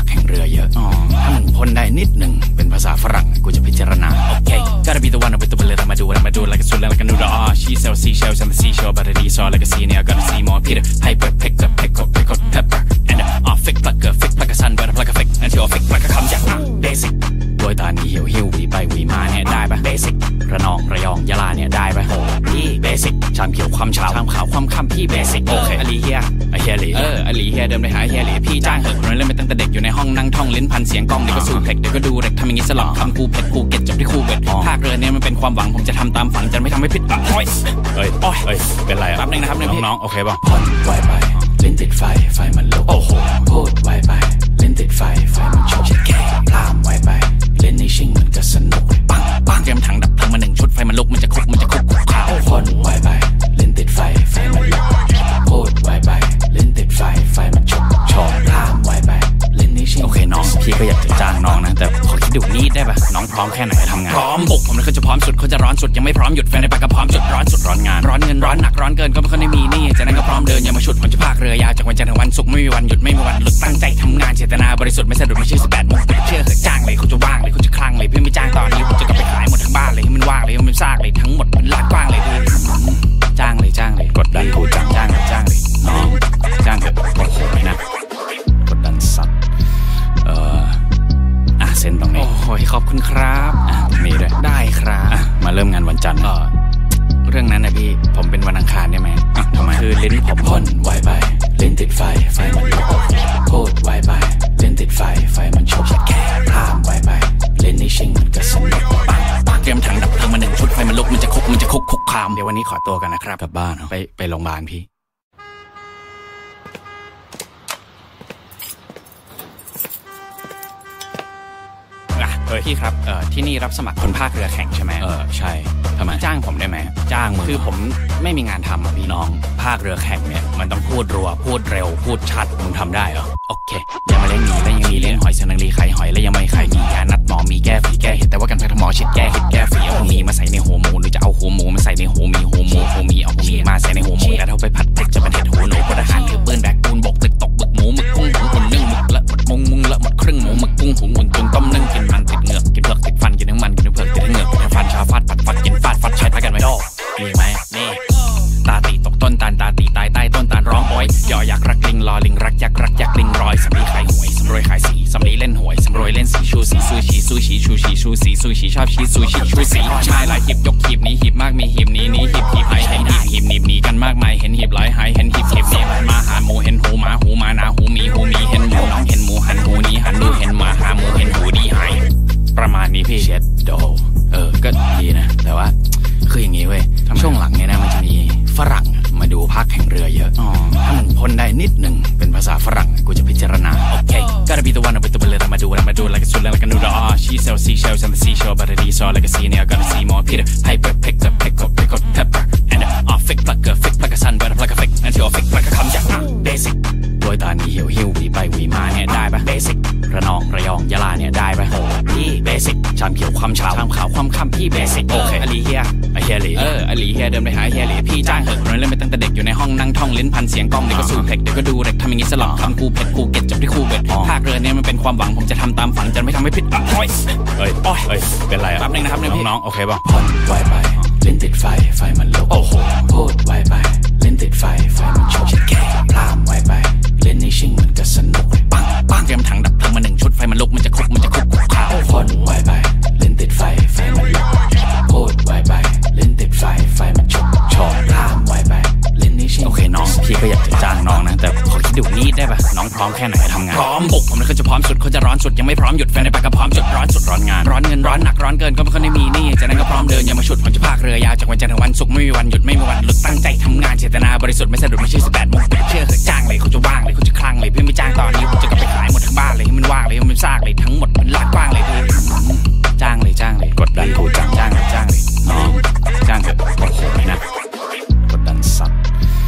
รือเยอะถ้ามึงพ่นได้นิดหนึ่งเป็นภาษาฝรั่งกูจะพิจารณาโอเค gotta be the one with the bullet I'ma do like a soul like a noodle she sells seashells on the seashore but it is all like a scene I gotta see more Peter Piper pick up pickled pepper and fake like a sun but like a fake until fake like a คำจาก basic โดยตานีหิววีไปวีมาเนี่ยได้ปะ basic ระนองระยองยะลาเนี่ยได้ปะโหพี่ basic ชามเขียวความเช้าชามขาวความค่ำพี่ basic โอเคอลีเฮียหลีอลีเฮียเดิมเลยหาเฮียหลีพี่จ้างเหอะคนเล่นไปตั้งแต่เด็กอยู่ในห้องนั่งท่องลิ้นพันเสียงกล้องเดี๋ยวก็สู้เพล็กเดี๋ยวก็ดูเร็กทำอย่างงี้สลับคำกูเผ็ดภูเก็ตจบที่คูเบ็ดภาคเรือเนี่ยมันเป็นความหวังผมจะทำตามฝันจะไม่ทำให้ผิดหวังเอ้ยเป็นไรแป๊บนึงนะครับน้องโอเคป่ะพ่นไวไปลิ้นติดไฟมันลุกโอ้โหพูดไวไปลิ้นติดไฟมันชกแค่พลามไวไปเล่นในชิงมันก็สนุกปังเตรียมถังดับเพลิงมา1ชุดไฟมันลุกมันจะคุกข่าวพ่นไวไปลิ้นติดไฟมันลุกพูดไวไปลิ้นติดไฟมันชกพลามไวไปเล่นในชิงโอเคน้องพี่ก็อยากจะจ้างน้องนะแต่ขอคิดดูนิดได้ป่ะน้องพร้อมแค่ไหนทำงานพร้อมบุกผมเลยเขาจะพร้อมสุดเขาจะร้อนสุดยังไม่พร้อมหยุดแฟนในปากก็พร้อมสุดร้อนสุดร้อนงานร้อนเงินร้อนหนักร้อนเกินก็ไม่ค่อยได้มีนี่จากนั้นก็พร้อมเดินอย่ามาฉุดผมจะพากเรือยาวจากวันจันทร์ถึงวันศุกร์ไม่มีวันหยุดไม่มีวันหลุดตั้งใจทำงานเจตนาบริสุทธิ์ไม่สะดุดไม่ใช่18 โมงเชื่อเถอะจ้างเลยเขาจะว่างเลยเขาจะคลั่งเลยเพื่อนไม่จ้างตอนนี้ผมจะกลับไปขายหมดทั้งบ้านเลยให้มันว่างเลยให้มันซากเลยทั้งหมดมันลาดกว้างเลยจ้างเลยกดดันกูจ้างเลยน้องจ้างเถอะโอ้โหไม่นะกดดันสัตว์เซ็นตรงนี้โอ้ยขอบคุณครับมีด้วยได้ครับมาเริ่มงานวันจันทร์เรื่องนั้นนะพี่ผมเป็นวันอังคารได้ไหมทำไมคือลิ้นผมพ่นไวไปลิ้นติดไฟมันลุกพูดไวไปลิ้นติดไฟมันชกแค่พลามไวไปเล่นในชิงมันก็สนุกปังเตรียมถังดับเพลิงมา1ชุดไฟมันลุกมันจะคุกคามเดี๋ยววันนี้ขอตัวกันนะครับกลับบ้านไปโรงพยาบาลพี่พี่ครับที่นี่รับสมัครคนภาคเรือแข่งใช่ไหมใช่ทำไมจ้างผมได้ไหมจ้างมึงคือผมไม่มีงานทำพี่น้องภาคเรือแข่งเนี่ยมันต้องพูดรัวพูดเร็วพูดชัดมึงทำได้เหรอโอเคยังมาเล่นมีแล้วยังมีเล่นหอยเสนังรีไข่หอยแล้วยังไม่ไข่มียานัดหมอมีแก้ฝีแก้เห็ดแต่ว่ากันแพทย์หมอชิดแก้เห็ดแก้ฝีเอาหัวมีมาใส่ในหัวหมูหรือจะเอาหัวหมูมาใส่ในหัวมีเอาหัวมีมาใส่ในหัวหมูแล้วเอาไปผัดพริกจะเป็นเห็ดหูหนูพลทหารถือปืนแบกปูนบกตึกตกบึกหมูหมึกกุ้งหุงนึ่งหมึกละหมดมุงละหมดครึ่งหมูหมึกกุ้งหุงตุนต้มนึ่งกินมันติดเหงือกกินเผือกติดฟันกินน้ำมันกินเผือกติดเหงือกกินฟันชาฟาดปัดกินฟาดใช้พากันไว้โดมีไหมนี่ตาตีตกต้นตาลตาตีตายใต้ต้นตาลร้องโอยย่อยักษ์รักลิงรอลิงรักยักษ์ลิงรอยสำลีขายหวยสำรวยขายสีสำลีเล่นหวยสำรวยเล่นสีชูสีซูชีชูสีชอบชีซูชีชูสีชายหลายหีบยกหีบนี้หีบมากมีหีบนี้หีบหายเห็นหีบหนีบหนีกันมากมายเห็นหีบหลายหายเห็นหีบนี้มาหาหมูเห็นหูหมานาหูมีเห็นหมูน้องเห็นหมูหันหูนี้หันดูเห็นหมาหาหมูเห็นหูดีหายประมาณนี้พี่เช็ดโดก็ดีนะแต่ว่าคืออย่างงี้เว้ยช่วงหลังเนี่ยนะมันจะมีฝรั่งมาดูภาคแข่งเรือเยอะถ้ามึงพ่นได้นิดหนึ่งเป็นภาษาฝรั่งกูจะพิจารณาโอเค gotta be the one with the bullet I'ma do like a soul like a noodle she sells seashells on the seashore but it is all like a scene I gotta see more Peter Piper picked up pickled pepper and fake like a sun but like a fake until fake like a คำจาก basic โดยตานีหิววีไปวีมาเนี่ยได้ปะ basic ระนองระยองยะลาเนี่ยได้ปะโหพี่ basic ชามเขียวความเช้าชามขาวความค่ำพี่ basic โอเคอลีเฮียหลีอลีเฮียเดิมเลยหาเฮียหลีพี่จ้างเหอะคนเล่นไปตั้งแต่เด็กอยู่ในห้องนั่งท่องลิ้นพันเสียงกล้องเดี๋ยวก็สู้เพล็กเดี๋ยวก็ดูเร็กทำอย่างงี้สลับคำกูเผ็ดภูเก็ตจบที่คูเบ็ดภาคเรือเนี่ยมันเป็นความหวังผมจะทำตามฝันจะไม่ทำให้ผิดหวังเป็นไรแป๊บนึงนะครับน้องโอเคป่ะพ่นไวไปลิ้นติดไฟมันลุกโอ้โหพูดไวไปลิ้นติดไฟมันชกแค่พลามไวไปเล่นในชิงมันก็สนุกปังเตรียมถังดับเพลิงมา1ชุดไฟมันลุกมันจะคุกข่าวพ่นไวไปลิ้นติดไฟมันลุกพูดไวไปลิ้นติดไฟมันชกพลามไวไปเล่นในชิงโอเคน้องพี่ก็อยากจะจ้างน้องนะแต่ขอคิดดูนิดได้ป่ะน้องพร้อมแค่ไหนทำงานพร้อมบุกผมเลยเขาจะพร้อมสุดเขาจะร้อนสุดยังไม่พร้อมหยุดแฟนในปากก็พร้อมสุดร้อนงานร้อนเงินร้อนหนักร้อนเกินก็ไม่ค่อยได้มีนี่จากนั้นก็พร้อมเดินอย่ามาฉุดผมจะพากเรือยาวจากวันจันทร์ถึงวันศุกร์ไม่มีวันหยุดไม่มีวันหลุดตั้งใจทำงานเจตนาบริสุทธิ์ไม่สะดุดไม่ใช่18 โมงเชื่อเถอะจ้างเลยเขาจะว่างเลยเขาจะคลั่งเลยเพื่อนไม่จ้างตอนนี้ผมจะกลับไปขายหมดทั้งบ้านเลยให้มันว่างเลยให้มันซากเลยทั้งหมดมันลาดกว้างเลยจ้างเลยกดดันกูจ้างเลยน้องจ้างเถอะโอ้โหไม่นะกดดันสัตว์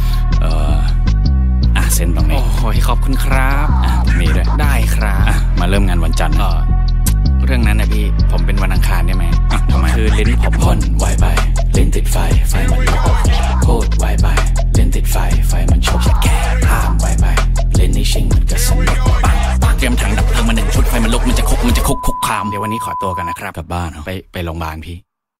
เซ็นตรงนี้โอ้ยขอบคุณครับมีด้วยได้ครับมาเริ่มงานวันจันทร์เรื่องนั้นนะพี่ผมเป็นวันอังคารได้ไหมทำไมคือลิ้นผมพ่นไวไปลิ้นติดไฟมันลุกพูดไวไปลิ้นติดไฟมันชกแค่พลามไวไปเล่นในชิงมันก็สนุกปังเตรียมถังดับเพลิงมา1ชุดไฟมันจะคุกคามเดี๋ยววันนี้ขอตัวกันนะครับกลับบ้านไปโรงพยาบาลพี่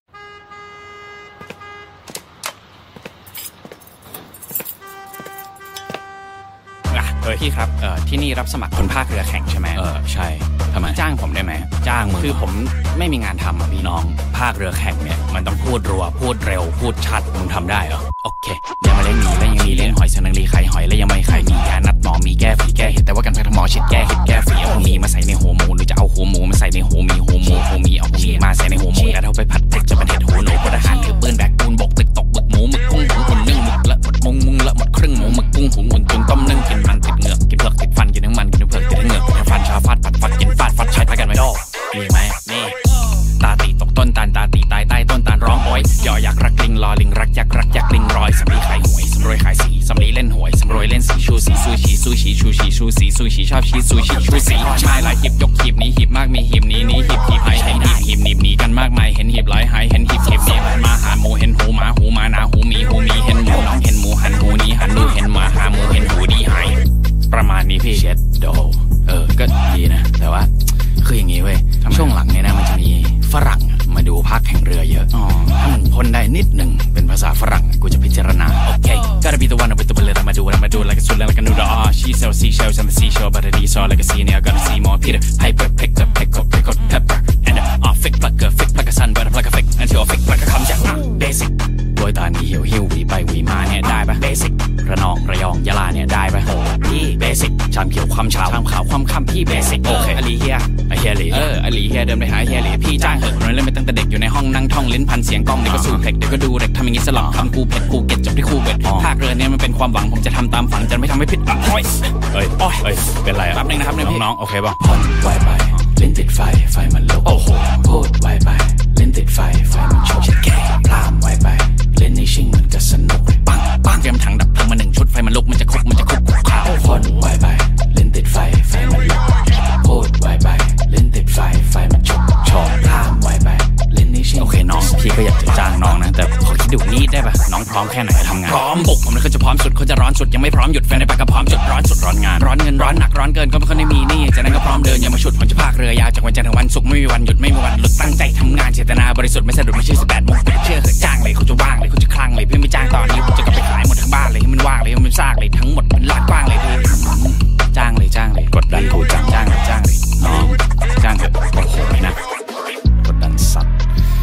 พี่ครับที่นี่รับสมัครคนภาคเรือแข่งใช่ไหมใช่ทำไมจ้างผมได้ไหมจ้างมึงคือผมไม่มีงานทำพี่น้องภาคเรือแข่งเนี่ยมันต้องพูดรัวพูดเร็วพูดชัดมึงทำได้เหรอโอเคอย่ามาเล่นหมีแล้วยังมีเล่นหอยสนังรีไข่หอยแล้วยังไม่ไข่มียานัดหมอมีแก้ฝีแก้เห็ดแต่ว่ากันแพทย์หมอฉีดแก้เห็ดแก้ฝีเอาหัวมีมาใส่ในหัวหมูหรือจะเอาหัวหมูมาใส่ในหัวมีเอาหัวมีมาใส่ในหัวหมูแล้วเอาไปผัดเผ็ดจะเป็นเห็ดหัวหนูพลทหารถือปืนแบกปูนบกตึกตกบึกหมูหมึกกุ้งหุงหุ่นนึ่งหมึกละหมดมุงละหมดครึ่งหมูหมึกกุ้งหุงหุ่นตุนต้มนึ่งกินมันติดเหงือกกินเผือกติดฟันกินทั้งมันกินทั้งเผือกติดทั้งเหงือกกินฟันชาฟาดฟัดกินฟาดฟัดใช้ไปกันไม่ดอกมีไหมนี่ตาตีตกต้นตาลตาตีตายใต้ต้นตาลร้องโอยย่อยักษ์รักลิงรอลิงรักยักษ์รักยักษ์ลิงรอยสำลีขายหวยสำรวยขายสีสำลีเล่นหวยสำรวยเล่นสีชูสีซูชีซูชีชูชีชูสีซูชีชอบชีซูชีชูสีชายหลายหีบยกหีบนี้หีบมากมีหีบนี้หีบหายเห็นหีบหนีกันมากมายเห็นหีบหลายหายเห็นหีบนี้มาหาหมูเห็นหูหมานาหูมีเห็นหมูน้องเห็นหมูหันหูนี้หันดูเห็นหมาหาหมูเห็นหูดีหายประมาณนี้พี่เช็ดโดก็ดีนะแต่ว่าคืออย่างงี้เว้ยช่วงหลังเนี่ยนะมันจะมีฝรั่งมาดูภาคแข่งเรือเยอะถ้ามึงพ่นได้นิดหนึ่งเป็นภาษาฝรั่งกูจะพิจารณาโอเคก็จะมีตัววันเอาไปตัวเบลล์มาดูlike a soul like a noodle she sells seashells on the seashore but it is all like a sea now gotta see more Peter Piper pick up pepper and fake like a sun but like a fake until fake like a คำจาก basic โดยตานี้หิวหวีไปหวีมาเนี่ยได้ปะ basic ระนองระยองยะลาเนี่ยได้ปะโหพี่ basic ชามเขียวความเช้าชามขาวความค่ำพี่ basic โอเคอลีเฮียเฮียหลีอลีเฮียเดินไปหาเฮียหลีพี่จ้างเหอะเล่นไปตั้งแต่เด็กอยู่ในห้องนั่งท่องลิ้นพันเสียงกล้องเด็กก็สู้เพล็กเด็กก็ดูเด็กทำอย่างนี้สลับคำกูเผ็ดกูเก็ตจบที่คู่เบ็ดภาคเรือเนี่ยมันเป็นความหวังผมจะทำตามฝันจะไม่ทำให้ผิดหวังเฮ้ยเป็นไรอ่ะแป๊บนึงนะครับน้องโอเคป่ะผ่อนไวไปลิ้นติดไฟมันลุกโอ้โหพูดไวไปลิ้นติดไฟมันชกแก่พลามไวไปเล่นในชิงมันก็สนุกปังเตรียมถังดับเพลิงมา1ชุดไฟมันลุกมันจะคุกข่าวผ่อนไวไปลิ้นติดไฟมันลุกพูดไวไปลิ้นติดไฟมันชกพลามไวไปเล่นในชิงโอเคน้องพี่ก็อยากจะจ้างน้องนะแต่ขอคิดดูนี่ได้ป่ะน้องพร้อมแค่ไหนทำงานพร้อมบุกผมเลยเขาจะพร้อมสุดเขาจะร้อนสุดยังไม่พร้อมหยุดแฟนในปากก็พร้อมจุดร้อนสุดร้อนงานร้อนเงินร้อนหนักร้อนเกินก็ไม่ค่อยได้มีนี่จากนั้นก็พร้อมเดินอย่ามาฉุดผมจะพากเรือยาวจากวันจันทร์ถึงวันศุกร์ไม่มีวันหยุดไม่มีวันหลุดตั้งใจทำงานเจตนาบริสุทธิ์ไม่สะดุดไม่ใช่18 โมงเชื่อเหอะจ้างเลยเขาจะว่างเลยเขาจะคลั่งเลยพี่ไม่จ้างตอนนี้ผมจะกลับไปขายหมดทั้งบ้านเลยให้มันว่างเลยให้มันซากเลยทั้งหมดมันลาดกว้างเลยพี่จ้างเลยกดดันกูจ้างเลยน้องจ้างเถอะโอ้โหนะกดดันสัตว์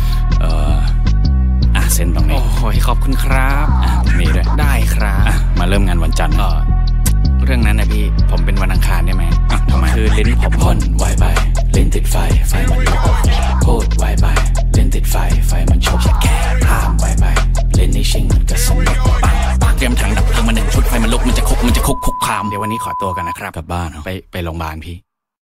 เซ็นตรงนี้โอ้ยขอบคุณครับนี่ด้วยได้ครับมาเริ่มงานวันจันทร์เรื่องนั้นนะพี่ผมเป็นวันอังคารได้ไหมทำไมคือลิ้นผมพ่นไวไปลิ้นติดไฟมันลุกพูดไวไปลิ้นติดไฟมันชกแก่พลามไวไปเล่นในชิงมันก็สนุกปังเตรียมถังดับเพลิงมา1ชุดไฟมันลุกมันจะคุกคามเดี๋ยววันนี้ขอตัวกันนะครับกลับบ้านไปโรงพยาบาลพี่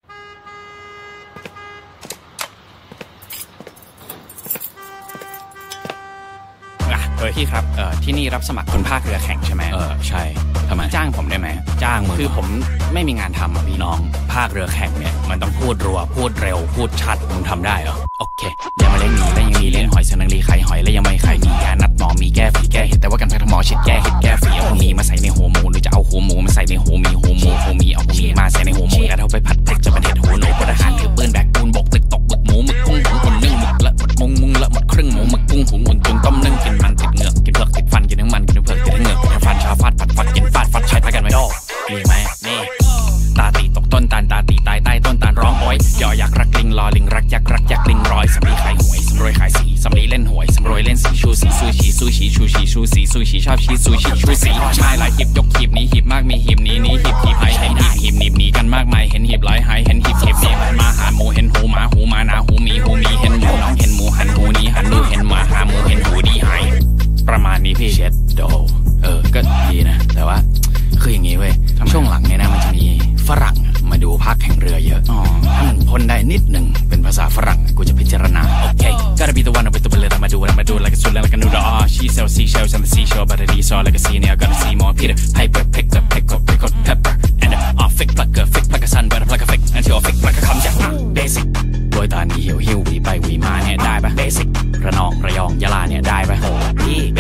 พี่ครับที่นี่รับสมัครคนภาคเรือแข่งใช่ไหมใช่ทำไมจ้างผมได้ไหมจ้างมึงคือผมไม่มีงานทำพี่น้องภาคเรือแข่งเนี่ยมันต้องพูดรัวพูดเร็วพูดชัดมึงทำได้เหรอโอเคอย่ามาเล่นหมีแล้วยังมีเล่นหอยสนังรีไข่หอยแล้วยังไม่ไข่มียานัดหมอมีแก้ฝีแก้เห็ดแต่ว่ากันแพทย์หมอฉีดแก้เห็ดแก้ฝีเอาหัวมีมาใส่ในหัวหมูหรือจะเอาหัวหมูมาใส่ในหัวมีเอาหัวมีมาใส่ในหัวหมูแล้วเอาไปผัดเผ็ดจะเป็นเห็ดหัวหนูพลทหารถือปืนแบกปูนบกตึกตกบึกหมูหมึกกุ้งหุงหุ่นนึ่งหมึกละหมดมุงละหมดครึ่งหมูหมึกกุ้งหุงหุ่นตุนต้มนึ่งกินมันติดเหงือกกินเผือกติดฟันกินทั้งมันกินทั้งเผือกติดทั้งเหงือกกินฟันชาฟาดฟัดกินฟาดฟัดใช้ไปกันไม่ดอกมีไหมนี่ตาตีตกต้นตาลตาตีตายใต้ต้นตาลร้องโอยย่อยักษ์รักลิงรอลิงรักยักษ์รักยักษ์ลิงรอยสำลีขายหวยสำรวยขายสีสำลีเล่นหวยสำรวยเล่นสีชูสีซูชีซูชีชูชีชูสีซูชีชอบชีซูชีชูสีชายหลายหีบยกหีบนี้หีบมากมีหีบนี้หีบหายเห็นหีบหนีกันมากมายเห็นหีบหลายหายเห็นหีบนี้มาหาหมูเห็นหูหมานาหูมีเห็นหมูน้องเห็นหมูหันหูนี้หันดูเห็นหมาหาหมูเห็นหูดีหายประมาณนี้พี่เช็ดโดก็ดีนะแต่ว่าคืออย่างงี้เว้ยช่วงหลังเนี่ยนะมันจะมีฝรั่งมาดูภาคแข่งเรือเยอะถ้ามึงพ่นได้นิดหนึ่งเป็นภาษาฝรั่งกูจะพิจารณาโอเคก็จะมีตัววันเอาไปตัวเบลล์มาดูlike a soul like a noodle she sells seashells on the seashore but it is all like a sea now gotta see more Peter Piper pick up pepper and fake like a sun but like a fake until fake like a คำจาก basic โดยตานี้หิวหวีไปหวีมาเนี่ยได้ปะ basic ระนองระยองยะลาเนี่ยได้ปะโหพี่ basic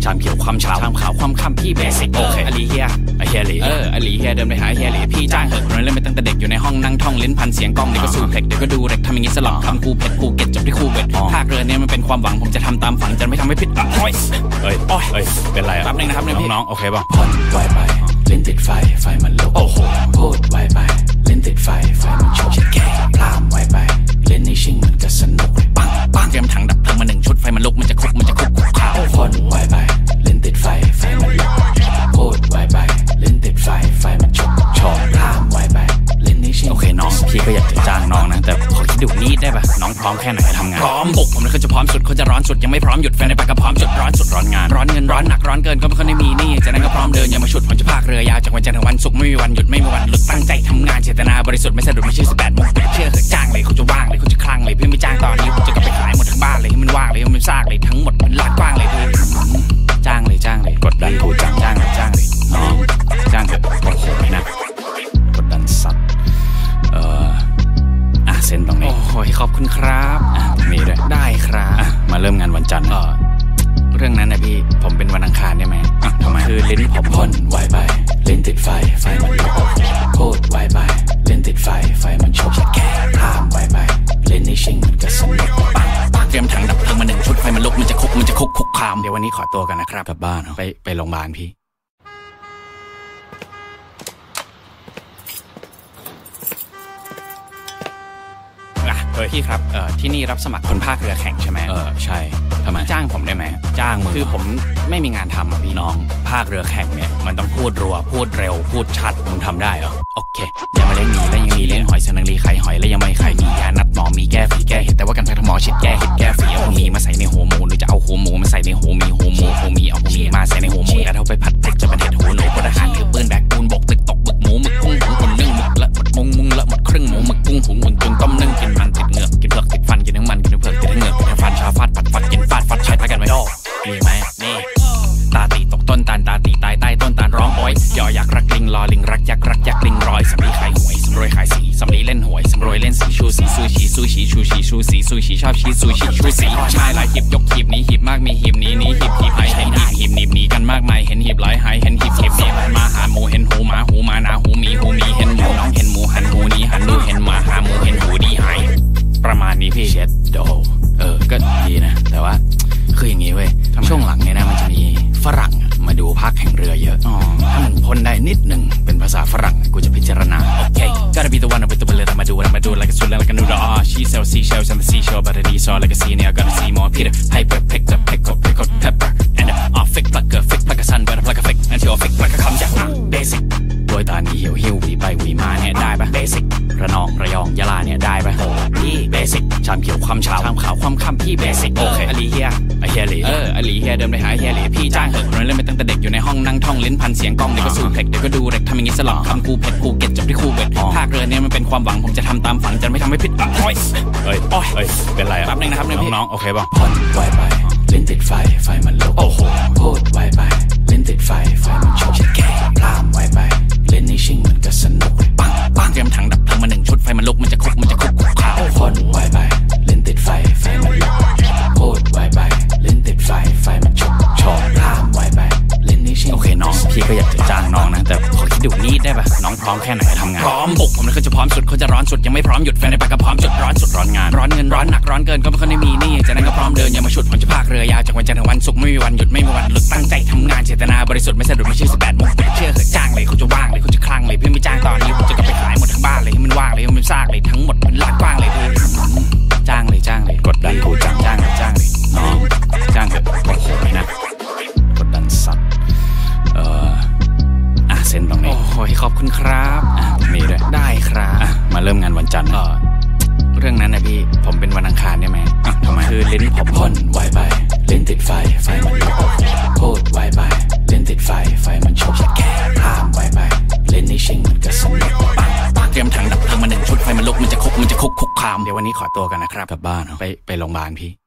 ชามเขียวความเช้าชามขาวความค่ำพี่เบสิกโอเคอลีเฮียอเฮียหลีอลีเฮียเดินไปหาเฮียหลีพี่จ้างเหอะคนนั้นเล่นมาตั้งแต่เด็กอยู่ในห้องนั่งท่องลิ้นพันเสียงกล้องเดี๋ยวก็สูบเพล็กเดี๋ยวก็ดูเร็กทำอย่างนี้สลับคำกูเผ็ดภูเก็ตจบที่คูเบ็ดภาคเรือเนี่ยมันเป็นความหวังผมจะทำตามฝันจะไม่ทำให้ผิดหวังเอ้ยเป็นไรครับนะครับน้องโอเคป่ะพ่นไวไปลิ้นติดไฟมันลุกโอ้โหพูดไวไปลิ้นติดไฟมันชกแค่พลามไวไปเล่นในชิงมันก็สนุกปังเตรียมถังดับเพลิงมา1 ชุดไฟมันลุกมันจะคุกข่าวพ่นไวไปลิ้นติดไฟมันลุกพูดไวไปลิ้นติดไฟมันชกพลามไวไปเล่นในชิงโอเคน้องพี่ก็อยากจะจ้างน้องนะแต่ขอคิดดูนิดได้ป่ะน้องพร้อมแค่ไหนทำงานพร้อมบุกผมเลยเขาจะพร้อมสุดเขาจะร้อนสุดยังไม่พร้อมหยุดแฟนในปากก็พร้อมจุดร้อนสุดร้อนงานร้อนเงินร้อนหนักร้อนเกินก็ไม่ค่อยได้มีนี่จากนั้นก็พร้อมเดินอย่ามาฉุดผมจะพากเรือยาวจากวันจันทร์ถึงวันศุกร์ไม่มีวันหยุดไม่มีวันหลุดตั้งใจทำงานเจตนาบริสุทธิ์ไม่สะดุดไม่ชื่อ18 โมงเชื่อเหอะจ้างเลยเขาจะว่างเลยเขาจะคลั่งเลยพี่ไม่จ้างตอนนี้ผมจะกลับไปขายหมดทั้งบ้านเลยให้มันว่างเลยให้มันซากเลยทั้งหมดมันลาดกว้างเลยพี่จ้างเลยกดดันกูจ้างเลยน้องจ้างเถอะโอ้โหนะกดดันสัตว์เซ็นตรงนี้โอ้ยขอบคุณครับมีด้วยได้ครับมาเริ่มงานวันจันทร์เรื่องนั้นนะพี่ผมเป็นวันอังคารได้ไหมทำไมคือลิ้นผมพ่นไวไปลิ้นติดไฟมันลุกพูดไวไปลิ้นติดไฟมันชกแค่พลามไวไปเล่นในชิงมันก็สนุกเตรียมถังดับเพลิงมา1 ชุดไฟมันลุกมันจะคุกคามเดี๋ยววันนี้ขอตัวกันนะครับกลับบ้านไปโรงพยาบาลพี่พี่ครับที่นี่รับสมัครคนภาคเรือแข่งใช่ไหมใช่ทำไมจ้างผมได้ไหมจ้างมึงคือผมไม่มีงานทำพี่น้องภาคเรือแข่งเนี่ยมันต้องพูดรัวพูดเร็วพูดชัดมึงทำได้เหรอโอเคยังมาเล่นหมีแล้วยังมีเล่นหอยสนังรีไข่หอยแล้วยังไม่ไข่มียานัดหมอมีแก้ฝีแก้เห็ดแต่ว่ากันแพทย์หมอฉีดแก้เห็ดแก้ฝีเอาหัวมีมาใส่ในหัวหมูหรือจะเอาหัวหมูมาใส่ในหัวมีเอาหัวมีมาใส่ในหัวหมูแล้วเอาไปผัดเผ็ดจะเป็นเห็ดหัวหนูพลทหารถือปืนแบกปูนบกตึกตกบึกหมูหมึกกุ้งหุ่นนึ่งหมึกละหมดมุงละหมดครึ่งหมูหมึกกุ้งหุ่นจนต้มนึ่งกินมันติดเหงือกกินเผือกติดฟันกินทั้งมันกินทั้งเผือกติดทั้งเหงือกกินทั้งฟันชาฟาดฟัดกินฟาดใช้พากันไว้มีไหมนี่ตาตีตกต้นตาลตาตีตายใต้ต้นตาลร้องโอยยอยักษ์รักลิงรอลิงรักยักษ์ลิงรอยสำลีขายหวยสำรวยขายสีสำลีเล่นหวยสำรวยเล่นสีชูสีซูชีชูสีชอบชีซูชีชูสีชายหลายหีบยกหีบนี้หีบมากมีหีบนี้หีบหายเห็นหีบหนีบหนีกันมากมายเห็นหีบหลายหายเห็นหีบนี้มาหาหมูเห็นหูหมานาหูมีเห็นหมูน้องเห็นหมูหันหูนี้หันดูเห็นหมาหาหมูเห็นหูดีหายประมาณนี้พี่เช็ดโดก็ดีนะแต่ว่าคืออย่างนี้เว้ยช่วงหลังเนี่ยนะมันจะมีฝรั่งมาดูภาคแข่งเรือเยอะถ้ามึงพ่นได้นิดหนึ่งเป็นภาษาฝรั่งกูจะพิจารณาโอเค gotta be the one with the bulletมาดูlike a suit like a noodle she sells seashells on the seashore but it is all like a sea now gotta see more Peter Piper picked up pickled pepper and fake like a sun but like a fake until fake like a คำจากbasic โดยตานี้หิววีไปวีมาเนี่ยได้ปะ basic ระนองระยองยะลาเนี่ยได้ปะพี่ basic ชามเขียวความเช้าชามขาวความค่ำพี่ basic โอเคอลีเฮียหลีอลีเฮียเดินไปหาเฮียหลีพี่จ้างเหอะคนนั้นเล่นมาตั้งแต่เด็กอยู่ในห้องนั่งท่องลิ้นพันเสียงกล้องเดี๋ยวก็สูบเพล็กเดี๋ยวก็ดูเร็กทำอย่างนี้สลับคำกูเผ็ดภูเก็ตจบที่คูเบ็ดภาคเรือเนี่ยมันเป็นความหวังผมจะทำตามฝันจะไม่ทำให้ผิดหวังเป็นไรครับนะครับน้องโอเคป่ะพ่นไวไปลิ้นติดไฟมันลุกโอ้โหพูดไวไปลิ้นติดไฟมันชกแค่พลามไวไปเล่นในชิงมันก็สนุกปังเตรียมถังดับเพลิงมา1 ชุดไฟมันลุกมันจะคุกข่าวพ่นไวไปลิ้นติดไฟมันลุกพูดไวไปลิ้นติดไฟมันชกพลามไวไปเล่นในชิงโอเคน้องพี่ก็อยากจะจ้างน้องนะแต่ขอคิดดูนิดได้ป่ะน้องพร้อมแค่ไหนทำงานพร้อมบุกผมเลยเขาจะพร้อมสุดเขาจะร้อนสุดยังไม่พร้อมหยุดแฟนในปากก็พร้อมจุดร้อนสุดร้อนงานร้อนเงินร้อนหนักร้อนเกินก็ไม่ค่อยได้มีนี่จากนั้นก็พร้อมเดินอย่ามาฉุดผมจะพากเรือยาวจากวันจันทร์ถึงวันศุกร์ไม่มีวันหยุดไม่มีวันหลุดตั้งใจทำงานเจตนาบริสุทธิ์ไม่สะดุดไม่ชื่อ18 โมงเชื่อเหอะจ้างเลยเขาจะว่างเลยเขาจะคลั่งเลยพี่ไม่จ้างตอนนี้ผมจะกลับไปขายหมดทั้งบ้านเลยให้มันว่างเลยให้มันซากเลยทั้งหมดมันลาดกว้างเลยพี่จ้างเลยกดดันกูจ้างเลยน้องจ้างเถอะโอ้โหนะกดดันสัตว์เซ็นตรงนี้โอ้ยขอบคุณครับมีด้วยได้ครับมาเริ่มงานวันจันทร์เรื่องนั้นนะพี่ผมเป็นวันอังคารได้ไหมทำไมคือลิ้นผมพ่นไวไปลิ้นติดไฟมันลุกพูดไวไปลิ้นติดไฟมันชกแค่พลามไวไปเล่นในชิงมันก็สนุกเตรียมถังดับเพลิงมา1 ชุดไฟมันลุกมันจะคุกคามเดี๋ยววันนี้ขอตัวกันนะครับกลับบ้านไปโรงพยาบาลพี่